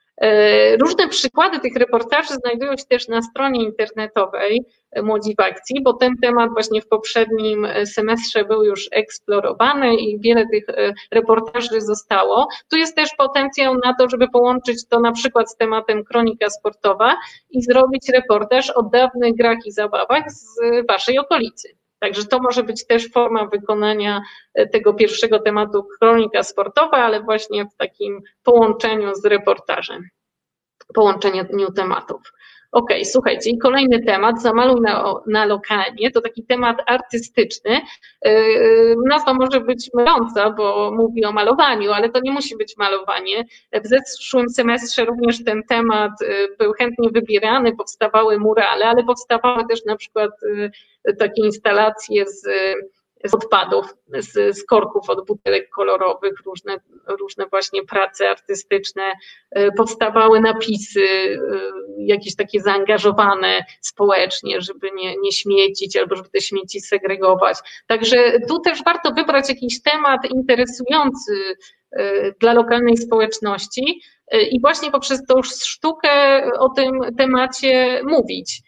Różne przykłady tych reportaży znajdują się też na stronie internetowej Młodzi w Akcji, bo ten temat właśnie w poprzednim semestrze był już eksplorowany i wiele tych reportaży zostało. Tu jest też potencjał na to, żeby połączyć to na przykład z tematem kronika sportowa i zrobić reportaż o dawnych grach i zabawach z Waszej okolicy. Także to może być też forma wykonania tego pierwszego tematu kronika sportowa, ale właśnie w takim połączeniu z reportażem, połączeniu tematów. Ok, słuchajcie, i kolejny temat, zamaluj na, na lokalnie, to taki temat artystyczny. Yy, nazwa może być myląca, bo mówi o malowaniu, ale to nie musi być malowanie. W zeszłym semestrze również ten temat był chętnie wybierany, powstawały murale, ale powstawały też na przykład yy, takie instalacje z z odpadów, z, z korków od butelek kolorowych, różne, różne właśnie prace artystyczne, powstawały napisy jakieś takie zaangażowane społecznie, żeby nie, nie śmiecić albo żeby te śmieci segregować. Także tu też warto wybrać jakiś temat interesujący dla lokalnej społeczności i właśnie poprzez tą sztukę o tym temacie mówić.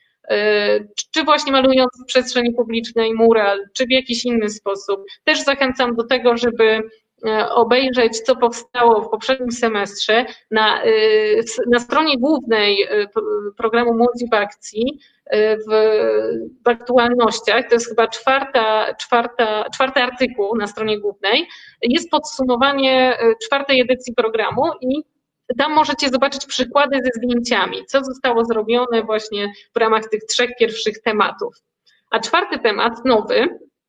Czy właśnie malując w przestrzeni publicznej mural, czy w jakiś inny sposób. Też zachęcam do tego, żeby obejrzeć, co powstało w poprzednim semestrze na, na stronie głównej programu Młodzi w Akcji, w, w aktualnościach, to jest chyba czwarta, czwarta, czwarty artykuł na stronie głównej, jest podsumowanie czwartej edycji programu i tam możecie zobaczyć przykłady ze zdjęciami, co zostało zrobione właśnie w ramach tych trzech pierwszych tematów. A czwarty temat, nowy,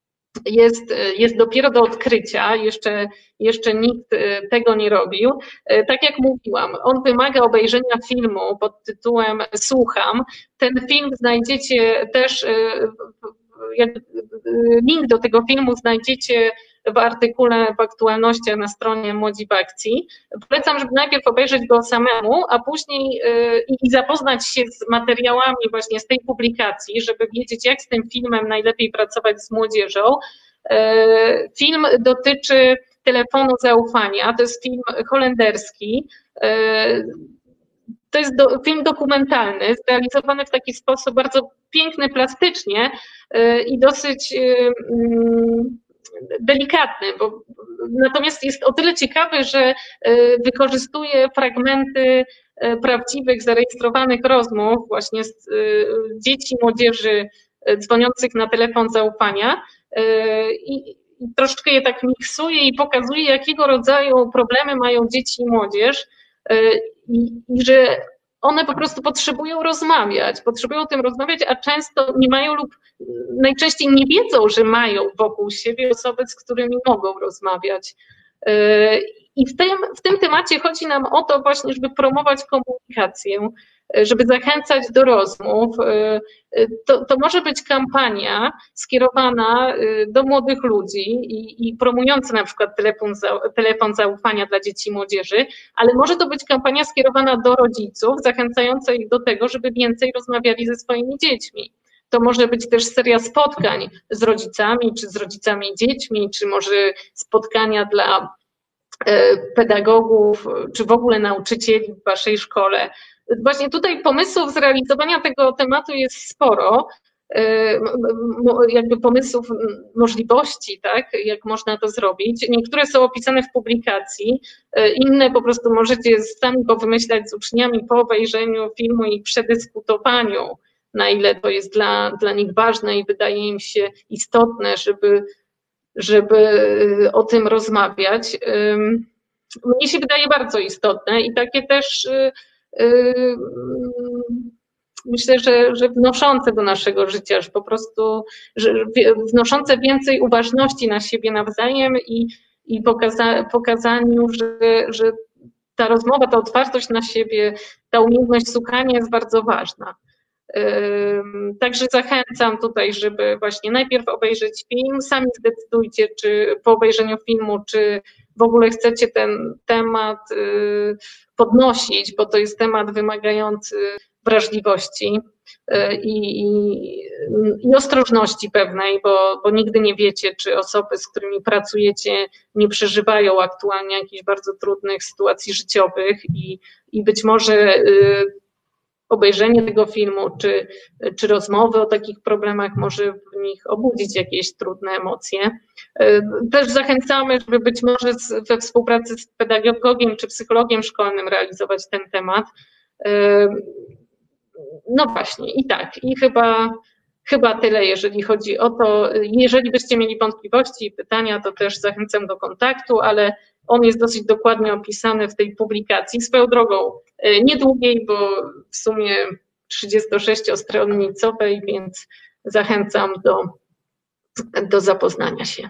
jest, jest dopiero do odkrycia, jeszcze, jeszcze nikt tego nie robił. Tak jak mówiłam, on wymaga obejrzenia filmu pod tytułem Słucham. Ten film znajdziecie też, link do tego filmu znajdziecie w artykule w aktualnościach na stronie Młodzi w Akcji. Polecam, żeby najpierw obejrzeć go samemu, a później i zapoznać się z materiałami właśnie z tej publikacji, żeby wiedzieć, jak z tym filmem najlepiej pracować z młodzieżą. Film dotyczy telefonu zaufania, to jest film holenderski. To jest do, film dokumentalny, zrealizowany w taki sposób bardzo piękny, plastycznie i dosyć delikatny, bo natomiast jest o tyle ciekawy, że wykorzystuje fragmenty prawdziwych, zarejestrowanych rozmów właśnie z dzieci, młodzieży dzwoniących na telefon zaufania i troszeczkę je tak miksuje i pokazuje, jakiego rodzaju problemy mają dzieci i młodzież i, i że one po prostu potrzebują rozmawiać, potrzebują o tym rozmawiać, a często nie mają lub najczęściej nie wiedzą, że mają wokół siebie osoby, z którymi mogą rozmawiać. I w tym, w tym temacie chodzi nam o to właśnie, żeby promować komunikację, żeby zachęcać do rozmów. To, to może być kampania skierowana do młodych ludzi i, i promująca na przykład telefon, telefon zaufania dla dzieci i młodzieży, ale może to być kampania skierowana do rodziców, zachęcająca ich do tego, żeby więcej rozmawiali ze swoimi dziećmi. To może być też seria spotkań z rodzicami, czy z rodzicami i dziećmi, czy może spotkania dla pedagogów, czy w ogóle nauczycieli w waszej szkole. Właśnie tutaj pomysłów zrealizowania tego tematu jest sporo, jakby pomysłów, możliwości, tak, jak można to zrobić. Niektóre są opisane w publikacji, inne po prostu możecie sami powymyślać z uczniami po obejrzeniu filmu i przedyskutowaniu, na ile to jest dla, dla nich ważne i wydaje im się istotne, żeby, żeby o tym rozmawiać. Mnie się wydaje bardzo istotne i takie też myślę, że, że wnoszące do naszego życia, że po prostu że wnoszące więcej uważności na siebie nawzajem i, i pokaza, pokazaniu, że, że ta rozmowa, ta otwartość na siebie, ta umiejętność słuchania jest bardzo ważna. Także zachęcam tutaj, żeby właśnie najpierw obejrzeć film, sami zdecydujcie, czy po obejrzeniu filmu, czy w ogóle chcecie ten temat podnosić, bo to jest temat wymagający wrażliwości i, i, i ostrożności pewnej, bo, bo nigdy nie wiecie, czy osoby, z którymi pracujecie, nie przeżywają aktualnie jakichś bardzo trudnych sytuacji życiowych i, i być może obejrzenie tego filmu, czy, czy rozmowy o takich problemach może w nich obudzić jakieś trudne emocje. Też zachęcamy, żeby być może we współpracy z pedagogiem czy psychologiem szkolnym realizować ten temat. No właśnie, i tak, i chyba, chyba tyle, jeżeli chodzi o to. Jeżeli byście mieli wątpliwości i pytania, to też zachęcam do kontaktu, ale on jest dosyć dokładnie opisany w tej publikacji. Swoją drogą niedługiej, bo w sumie trzydziestosześciostronicowej, więc zachęcam do, do zapoznania się.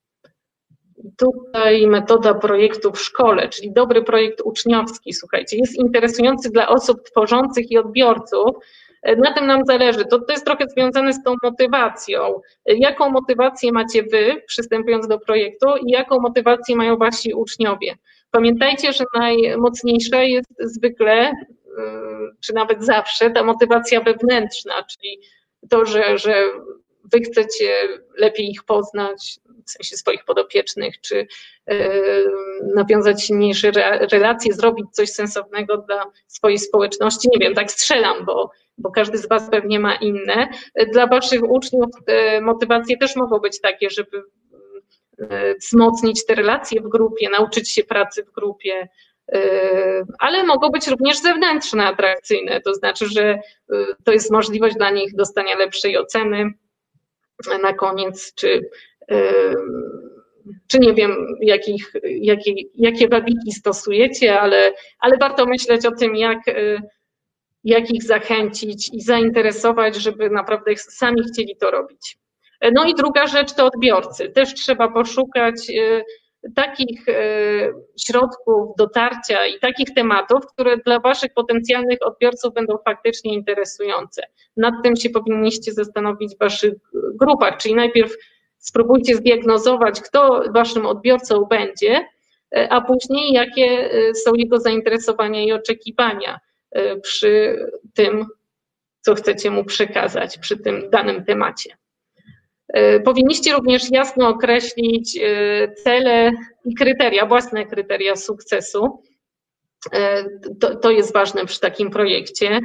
Tutaj metoda projektu w szkole, czyli dobry projekt uczniowski, słuchajcie, jest interesujący dla osób tworzących i odbiorców. Na tym nam zależy. To, to jest trochę związane z tą motywacją. Jaką motywację macie wy, przystępując do projektu, i jaką motywację mają wasi uczniowie? Pamiętajcie, że najmocniejsza jest zwykle, czy nawet zawsze, ta motywacja wewnętrzna, czyli to, że, że wy chcecie lepiej ich poznać, w sensie swoich podopiecznych, czy nawiązać silniejsze relacje, zrobić coś sensownego dla swojej społeczności. Nie wiem, tak strzelam, bo, bo każdy z was pewnie ma inne. Dla waszych uczniów motywacje też mogą być takie, żeby wzmocnić te relacje w grupie, nauczyć się pracy w grupie, ale mogą być również zewnętrzne, atrakcyjne, to znaczy, że to jest możliwość dla nich dostania lepszej oceny na koniec, czy, czy nie wiem, jakich, jakie, jakie wabiki stosujecie, ale, ale warto myśleć o tym, jak, jak ich zachęcić i zainteresować, żeby naprawdę sami chcieli to robić. No i druga rzecz to odbiorcy. Też trzeba poszukać takich środków dotarcia i takich tematów, które dla waszych potencjalnych odbiorców będą faktycznie interesujące. Nad tym się powinniście zastanowić w waszych grupach, czyli najpierw spróbujcie zdiagnozować, kto waszym odbiorcą będzie, a później jakie są jego zainteresowania i oczekiwania przy tym, co chcecie mu przekazać, przy tym danym temacie. Powinniście również jasno określić cele i kryteria, własne kryteria sukcesu. To, to jest ważne przy takim projekcie.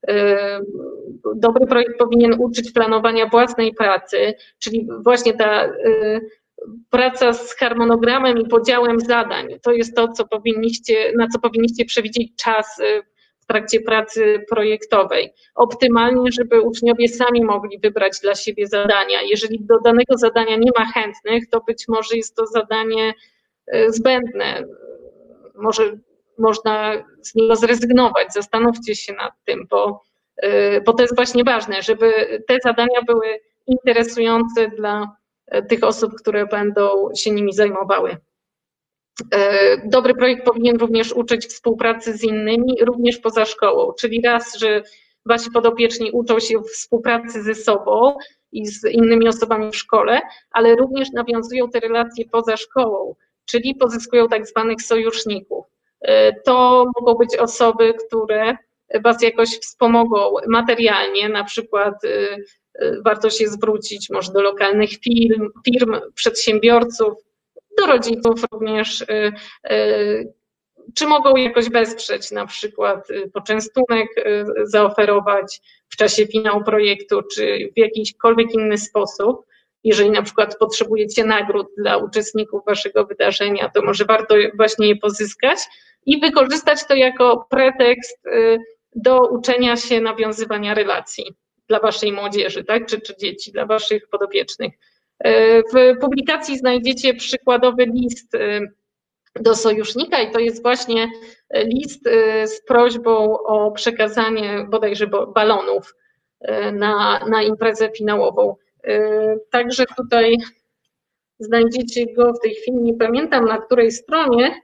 Dobry projekt powinien uczyć planowania własnej pracy, czyli właśnie ta praca z harmonogramem i podziałem zadań. To jest to, co powinniście, na co powinniście przewidzieć czas w trakcie pracy projektowej. Optymalnie, żeby uczniowie sami mogli wybrać dla siebie zadania. Jeżeli do danego zadania nie ma chętnych, to być może jest to zadanie zbędne. Może można z niego zrezygnować. Zastanówcie się nad tym, bo, bo to jest właśnie ważne, żeby te zadania były interesujące dla tych osób, które będą się nimi zajmowały. Dobry projekt powinien również uczyć współpracy z innymi, również poza szkołą, czyli raz, że wasi podopieczni uczą się współpracy ze sobą i z innymi osobami w szkole, ale również nawiązują te relacje poza szkołą, czyli pozyskują tak zwanych sojuszników. To mogą być osoby, które was jakoś wspomogą materialnie, na przykład warto się zwrócić może do lokalnych firm, firm, przedsiębiorców, do rodziców również, czy mogą jakoś wesprzeć, na przykład poczęstunek zaoferować w czasie finału projektu, czy w jakikolwiek inny sposób. Jeżeli na przykład potrzebujecie nagród dla uczestników waszego wydarzenia, to może warto właśnie je pozyskać i wykorzystać to jako pretekst do uczenia się nawiązywania relacji dla waszej młodzieży, tak? czy, czy dzieci, dla waszych podopiecznych. W publikacji znajdziecie przykładowy list do sojusznika i to jest właśnie list z prośbą o przekazanie bodajże balonów na, na imprezę finałową. Także tutaj znajdziecie go w tej chwili, nie pamiętam na której stronie.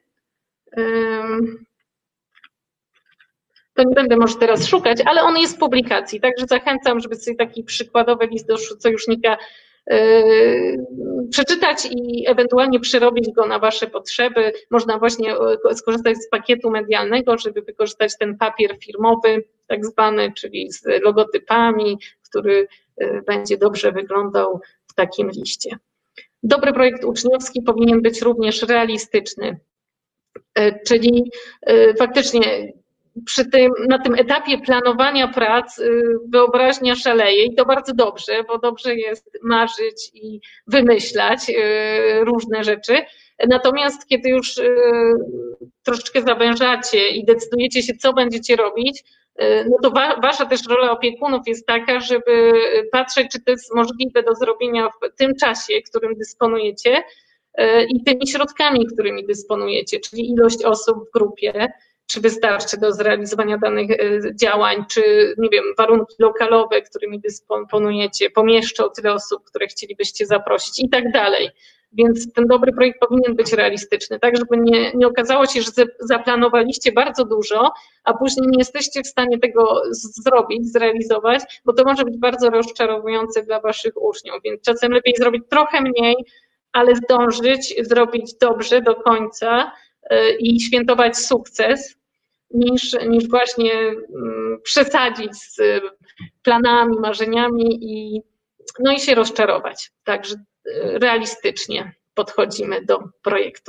To nie będę może teraz szukać, ale on jest w publikacji, także zachęcam, żeby sobie taki przykładowy list do sojusznika Yy, przeczytać i ewentualnie przerobić go na wasze potrzeby. Można właśnie skorzystać z pakietu medialnego, żeby wykorzystać ten papier firmowy, tak zwany, czyli z logotypami, który będzie dobrze wyglądał w takim liście. Dobry projekt uczniowski powinien być również realistyczny, yy, czyli yy, faktycznie przy tym, na tym etapie planowania prac wyobraźnia szaleje i to bardzo dobrze, bo dobrze jest marzyć i wymyślać różne rzeczy. Natomiast kiedy już troszeczkę zawężacie i decydujecie się, co będziecie robić, no to wa wasza też rola opiekunów jest taka, żeby patrzeć, czy to jest możliwe do zrobienia w tym czasie, którym dysponujecie i tymi środkami, którymi dysponujecie, czyli ilość osób w grupie, czy wystarczy do zrealizowania danych działań, czy nie wiem, warunki lokalowe, którymi dysponujecie, pomieszczą tyle osób, które chcielibyście zaprosić i tak dalej. Więc ten dobry projekt powinien być realistyczny, tak żeby nie, nie okazało się, że zaplanowaliście bardzo dużo, a później nie jesteście w stanie tego zrobić, zrealizować, bo to może być bardzo rozczarowujące dla waszych uczniów, więc czasem lepiej zrobić trochę mniej, ale zdążyć, zrobić dobrze do końca i świętować sukces, niż, niż właśnie przesadzić z planami, marzeniami i, no i się rozczarować. Także realistycznie podchodzimy do projektu.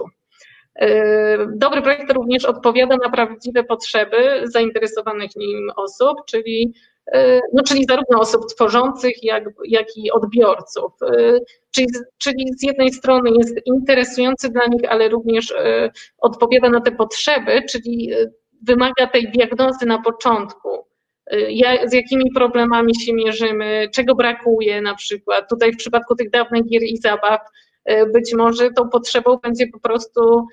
Dobry projekt również odpowiada na prawdziwe potrzeby zainteresowanych nim osób, czyli, no, czyli zarówno osób tworzących, jak, jak i odbiorców. Czyli, czyli z jednej strony jest interesujący dla nich, ale również odpowiada na te potrzeby, czyli wymaga tej diagnozy na początku. Z jakimi problemami się mierzymy, czego brakuje na przykład. Tutaj w przypadku tych dawnych gier i zabaw być może tą potrzebą będzie po prostu,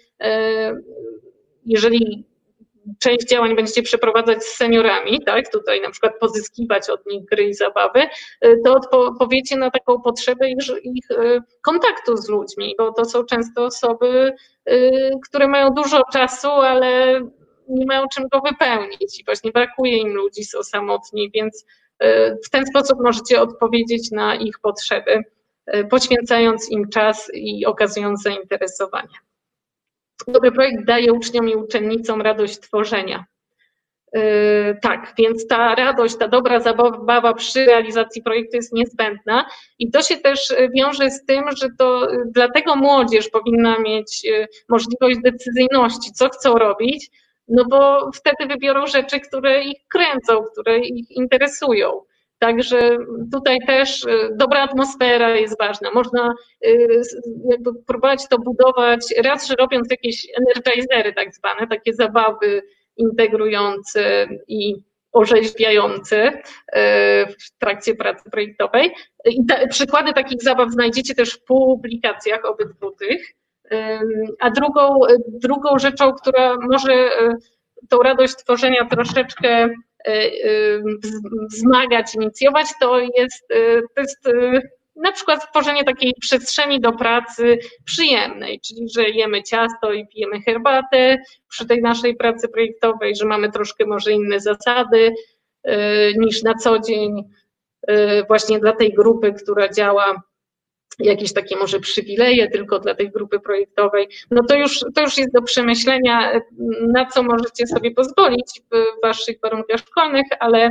jeżeli część działań będziecie przeprowadzać z seniorami, tak, tutaj na przykład pozyskiwać od nich gry i zabawy, to odpowiecie na taką potrzebę ich, ich kontaktu z ludźmi, bo to są często osoby, które mają dużo czasu, ale nie mają czym go wypełnić i właśnie brakuje im ludzi, są samotni, więc w ten sposób możecie odpowiedzieć na ich potrzeby, poświęcając im czas i okazując zainteresowanie. Dobry projekt daje uczniom i uczennicom radość tworzenia. Tak, więc ta radość, ta dobra zabawa przy realizacji projektu jest niezbędna i to się też wiąże z tym, że to dlatego młodzież powinna mieć możliwość decyzyjności, co chcą robić, no bo wtedy wybiorą rzeczy, które ich kręcą, które ich interesują. Także tutaj też dobra atmosfera jest ważna. Można jakby próbować to budować, raz, że robiąc jakieś energizery tak zwane, takie zabawy integrujące i orzeźwiające w trakcie pracy projektowej. I te, przykłady takich zabaw znajdziecie też w publikacjach obydwu tych. A drugą, drugą rzeczą, która może tą radość tworzenia troszeczkę wzmagać, inicjować, to jest, to jest na przykład stworzenie takiej przestrzeni do pracy przyjemnej, czyli że jemy ciasto i pijemy herbatę przy tej naszej pracy projektowej, że mamy troszkę może inne zasady niż na co dzień właśnie dla tej grupy, która działa, jakieś takie może przywileje tylko dla tej grupy projektowej, no to już, to już jest do przemyślenia, na co możecie sobie pozwolić w waszych warunkach szkolnych, ale,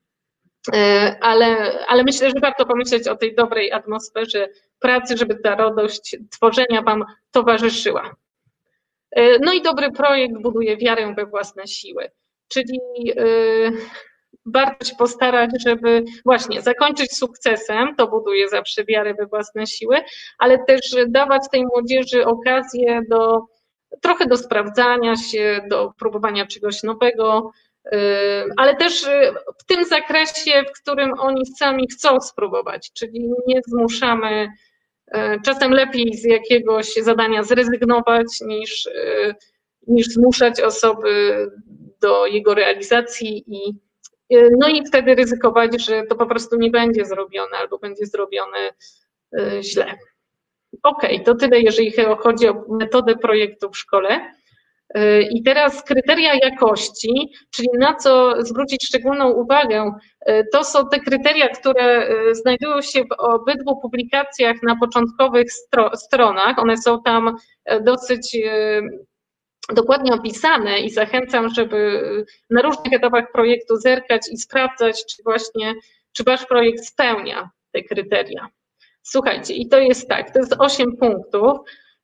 ale, ale myślę, że warto pomyśleć o tej dobrej atmosferze pracy, żeby ta radość tworzenia wam towarzyszyła. No i dobry projekt buduje wiarę we własne siły, czyli warto się postarać, żeby właśnie zakończyć sukcesem, to buduje zawsze wiarę we własne siły, ale też dawać tej młodzieży okazję do trochę do sprawdzania się, do próbowania czegoś nowego, ale też w tym zakresie, w którym oni sami chcą spróbować, czyli nie zmuszamy, czasem lepiej z jakiegoś zadania zrezygnować niż, niż zmuszać osoby do jego realizacji i no i wtedy ryzykować, że to po prostu nie będzie zrobione albo będzie zrobione źle. Ok, to tyle, jeżeli chodzi o metodę projektu w szkole. I teraz kryteria jakości, czyli na co zwrócić szczególną uwagę, to są te kryteria, które znajdują się w obydwu publikacjach na początkowych stronach. One są tam dosyć dokładnie opisane i zachęcam, żeby na różnych etapach projektu zerkać i sprawdzać, czy właśnie, czy wasz projekt spełnia te kryteria. Słuchajcie, i to jest tak, to jest osiem punktów.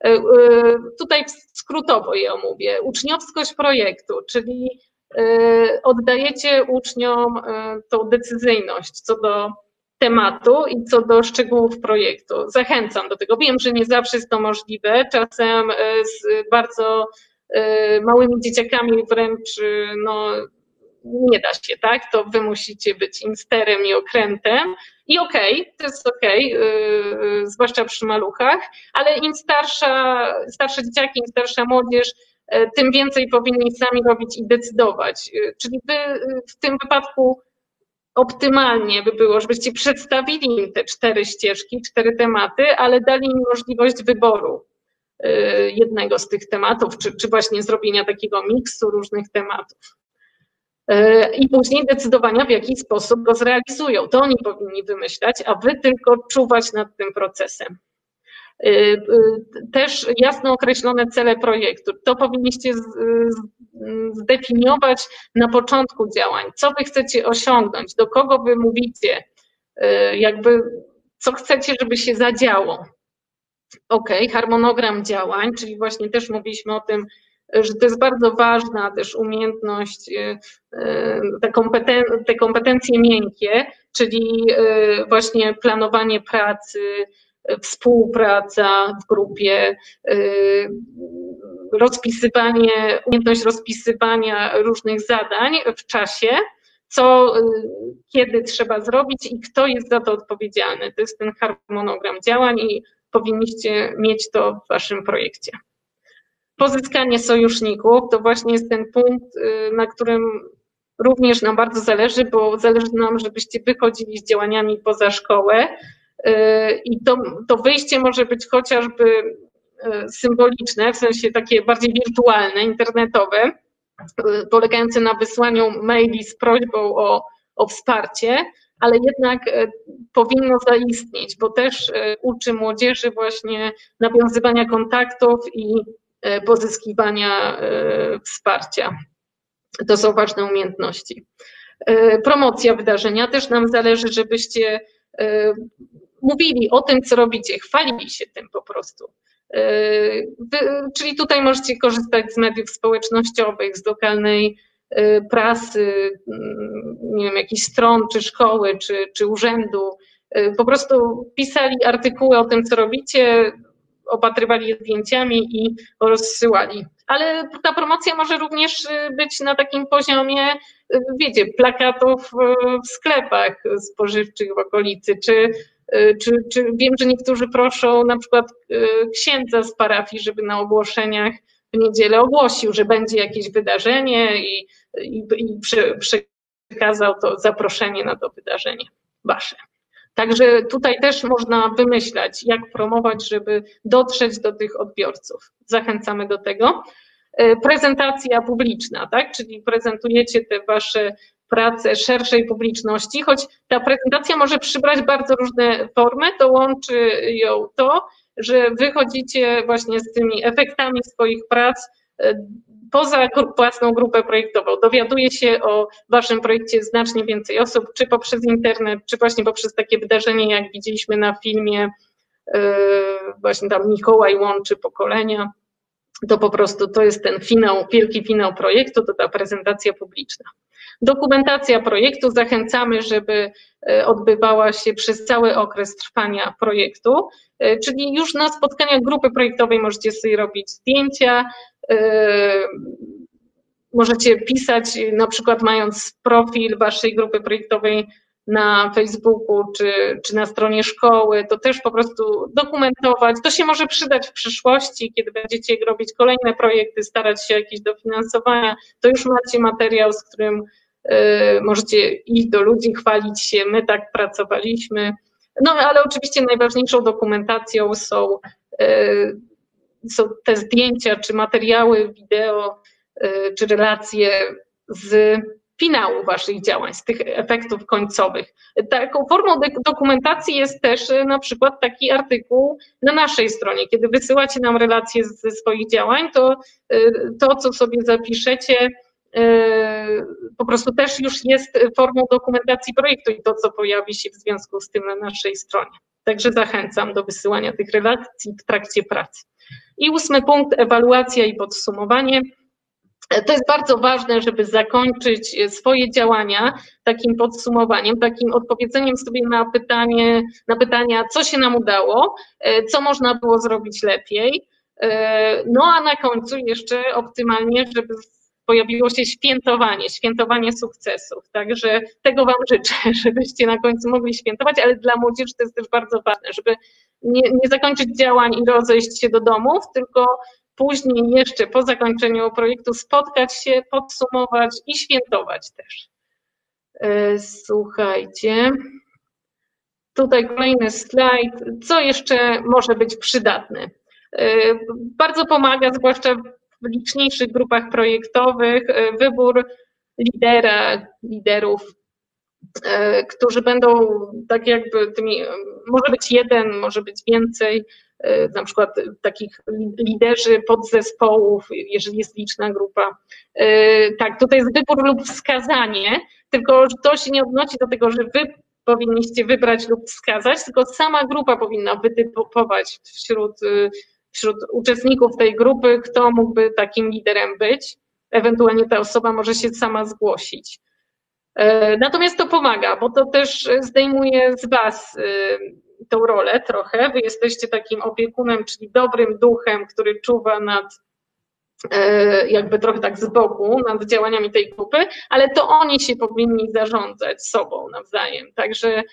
Tutaj skrótowo je omówię. Uczniowskość projektu, czyli oddajecie uczniom tą decyzyjność co do tematu i co do szczegółów projektu. Zachęcam do tego. Wiem, że nie zawsze jest to możliwe, czasem z bardzo małymi dzieciakami wręcz no, nie da się, tak? To wy musicie być insterem i okrętem i okej, okay, to jest okej, okay, yy, zwłaszcza przy maluchach, ale im starsza, starsze dzieciaki, im starsza młodzież, yy, tym więcej powinni sami robić i decydować. Yy, czyli wy yy, w tym wypadku optymalnie by było, żebyście przedstawili im te cztery ścieżki, cztery tematy, ale dali im możliwość wyboru jednego z tych tematów, czy, czy właśnie zrobienia takiego miksu różnych tematów. I później decydowania, w jaki sposób go zrealizują. To oni powinni wymyślać, a wy tylko czuwać nad tym procesem. Też jasno określone cele projektu. To powinniście zdefiniować na początku działań. Co wy chcecie osiągnąć, do kogo wy mówicie, jakby co chcecie, żeby się zadziało. Ok, harmonogram działań, czyli właśnie też mówiliśmy o tym, że to jest bardzo ważna też umiejętność, te, kompeten te kompetencje miękkie, czyli właśnie planowanie pracy, współpraca w grupie, rozpisywanie, umiejętność rozpisywania różnych zadań w czasie, co, kiedy trzeba zrobić i kto jest za to odpowiedzialny. To jest ten harmonogram działań i powinniście mieć to w waszym projekcie. Pozyskanie sojuszników to właśnie jest ten punkt, na którym również nam bardzo zależy, bo zależy nam, żebyście wychodzili z działaniami poza szkołę i to, to wyjście może być chociażby symboliczne, w sensie takie bardziej wirtualne, internetowe, polegające na wysłaniu maili z prośbą o, o wsparcie, ale jednak powinno zaistnieć, bo też uczy młodzieży właśnie nawiązywania kontaktów i pozyskiwania wsparcia. To są ważne umiejętności. Promocja wydarzenia. Też nam zależy, żebyście mówili o tym, co robicie, chwalili się tym po prostu. Czyli tutaj możecie korzystać z mediów społecznościowych, z lokalnej prasy, nie wiem, jakichś stron, czy szkoły, czy, czy urzędu. Po prostu pisali artykuły o tym, co robicie, opatrywali je zdjęciami i rozsyłali. Ale ta promocja może również być na takim poziomie, wiecie, plakatów w sklepach spożywczych w okolicy, czy, czy, czy wiem, że niektórzy proszą na przykład księdza z parafii, żeby na ogłoszeniach w niedzielę ogłosił, że będzie jakieś wydarzenie i, i, i przekazał to zaproszenie na to wydarzenie wasze. Także tutaj też można wymyślać, jak promować, żeby dotrzeć do tych odbiorców. Zachęcamy do tego. Prezentacja publiczna, tak? Czyli prezentujecie te wasze prace szerszej publiczności, choć ta prezentacja może przybrać bardzo różne formy, to łączy ją to, że wychodzicie właśnie z tymi efektami swoich prac poza własną grupę projektową. Dowiaduje się o waszym projekcie znacznie więcej osób, czy poprzez internet, czy właśnie poprzez takie wydarzenie, jak widzieliśmy na filmie, właśnie tam Mikołaj łączy pokolenia. To po prostu to jest ten finał, wielki finał projektu, to ta prezentacja publiczna. Dokumentacja projektu, zachęcamy, żeby odbywała się przez cały okres trwania projektu, czyli już na spotkaniach grupy projektowej możecie sobie robić zdjęcia, możecie pisać, na przykład mając profil waszej grupy projektowej na Facebooku czy, czy na stronie szkoły, to też po prostu dokumentować. To się może przydać w przyszłości, kiedy będziecie robić kolejne projekty, starać się o jakieś dofinansowania, to już macie materiał, z którym y, możecie iść do ludzi, chwalić się, my tak pracowaliśmy. No ale oczywiście najważniejszą dokumentacją są, y, są te zdjęcia, czy materiały, wideo, y, czy relacje z finału waszych działań, z tych efektów końcowych. Taką formą dokumentacji jest też na przykład taki artykuł na naszej stronie. Kiedy wysyłacie nam relacje ze swoich działań, to to, co sobie zapiszecie, po prostu też już jest formą dokumentacji projektu i to, co pojawi się w związku z tym na naszej stronie. Także zachęcam do wysyłania tych relacji w trakcie pracy. I ósmy punkt, ewaluacja i podsumowanie. To jest bardzo ważne, żeby zakończyć swoje działania takim podsumowaniem, takim odpowiedzeniem sobie na pytanie, na pytania, co się nam udało, co można było zrobić lepiej. No a na końcu jeszcze optymalnie, żeby pojawiło się świętowanie, świętowanie sukcesów. Także tego wam życzę, żebyście na końcu mogli świętować, ale dla młodzieży to jest też bardzo ważne, żeby nie, nie zakończyć działań i rozejść się do domów, tylko później jeszcze po zakończeniu projektu spotkać się, podsumować i świętować też. Słuchajcie, tutaj kolejny slajd. Co jeszcze może być przydatne? Bardzo pomaga, zwłaszcza w liczniejszych grupach projektowych, wybór lidera, liderów, którzy będą tak jakby tymi, może być jeden, może być więcej, na przykład takich liderzy podzespołów, jeżeli jest liczna grupa. Tak, tutaj jest wybór lub wskazanie, tylko to się nie odnosi do tego, że wy powinniście wybrać lub wskazać, tylko sama grupa powinna wytypować wśród, wśród uczestników tej grupy, kto mógłby takim liderem być. Ewentualnie ta osoba może się sama zgłosić. Natomiast to pomaga, bo to też zdejmuje z was tą rolę trochę. Wy jesteście takim opiekunem, czyli dobrym duchem, który czuwa nad, jakby trochę tak z boku, nad działaniami tej grupy, ale to oni się powinni zarządzać sobą nawzajem. Także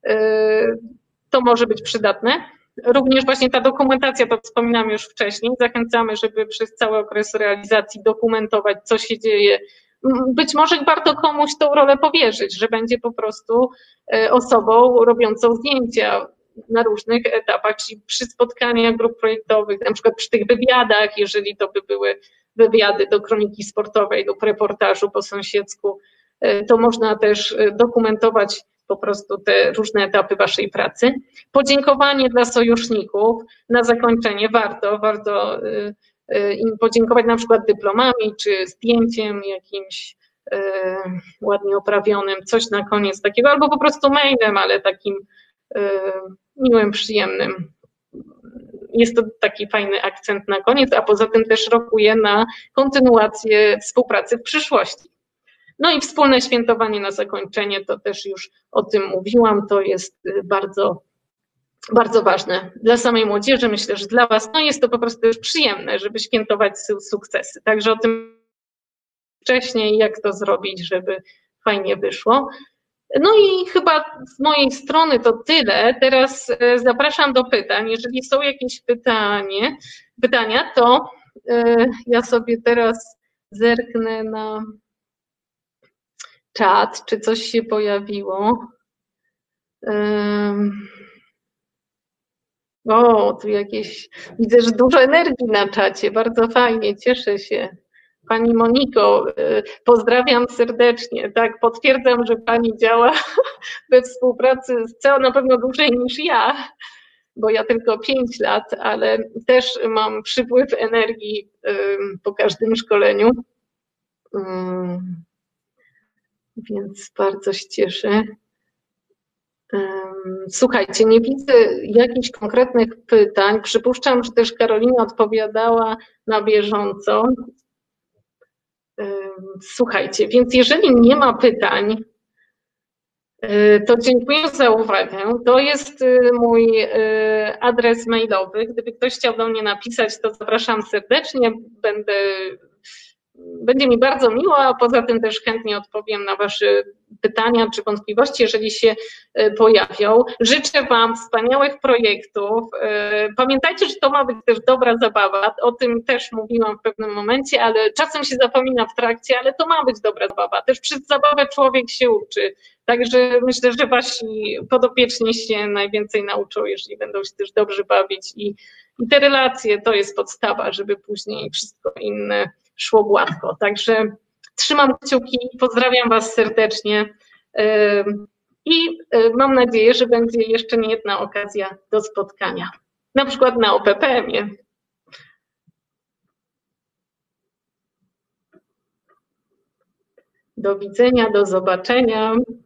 to może być przydatne. Również właśnie ta dokumentacja, to wspominałam już wcześniej, zachęcamy, żeby przez cały okres realizacji dokumentować, co się dzieje. Być może warto komuś tą rolę powierzyć, że będzie po prostu osobą robiącą zdjęcia na różnych etapach, czyli przy spotkaniach grup projektowych, na przykład przy tych wywiadach, jeżeli to by były wywiady do kroniki sportowej lub reportażu po sąsiedzku, to można też dokumentować po prostu te różne etapy waszej pracy. Podziękowanie dla sojuszników, na zakończenie warto, warto im podziękować na przykład dyplomami, czy zdjęciem jakimś ładnie oprawionym, coś na koniec takiego, albo po prostu mailem, ale takim miłym, przyjemnym. Jest to taki fajny akcent na koniec, a poza tym też rokuje na kontynuację współpracy w przyszłości. No i wspólne świętowanie na zakończenie, to też już o tym mówiłam, to jest bardzo, bardzo ważne dla samej młodzieży, myślę, że dla was, no jest to po prostu też przyjemne, żeby świętować sukcesy. Także o tym wcześniej, jak to zrobić, żeby fajnie wyszło. No i chyba z mojej strony to tyle. Teraz zapraszam do pytań. Jeżeli są jakieś pytanie, pytania, to ja sobie teraz zerknę na czat, czy coś się pojawiło. O, tu jakieś, widzę, że dużo energii na czacie, bardzo fajnie, cieszę się. Pani Moniko, pozdrawiam serdecznie. Tak, potwierdzam, że Pani działa we współpracy z C E O na pewno dłużej niż ja, bo ja tylko pięć lat, ale też mam przypływ energii po każdym szkoleniu, więc bardzo się cieszę. Słuchajcie, nie widzę jakichś konkretnych pytań. Przypuszczam, że też Karolina odpowiadała na bieżąco. Słuchajcie, więc jeżeli nie ma pytań, to dziękuję za uwagę. To jest mój adres mailowy. Gdyby ktoś chciał do mnie napisać, to zapraszam serdecznie. Będę, będzie mi bardzo miło, a poza tym też chętnie odpowiem na Wasze pytania czy wątpliwości, jeżeli się pojawią. Życzę Wam wspaniałych projektów. Pamiętajcie, że to ma być też dobra zabawa. O tym też mówiłam w pewnym momencie, ale czasem się zapomina w trakcie, ale to ma być dobra zabawa. Też przez zabawę człowiek się uczy. Także myślę, że Wasi podopieczni się najwięcej nauczą, jeżeli będą się też dobrze bawić. I, i te relacje to jest podstawa, żeby później wszystko inne szło gładko. Także trzymam kciuki, pozdrawiam Was serdecznie i mam nadzieję, że będzie jeszcze nie jedna okazja do spotkania, na przykład na O P P M-ie. Do widzenia, do zobaczenia.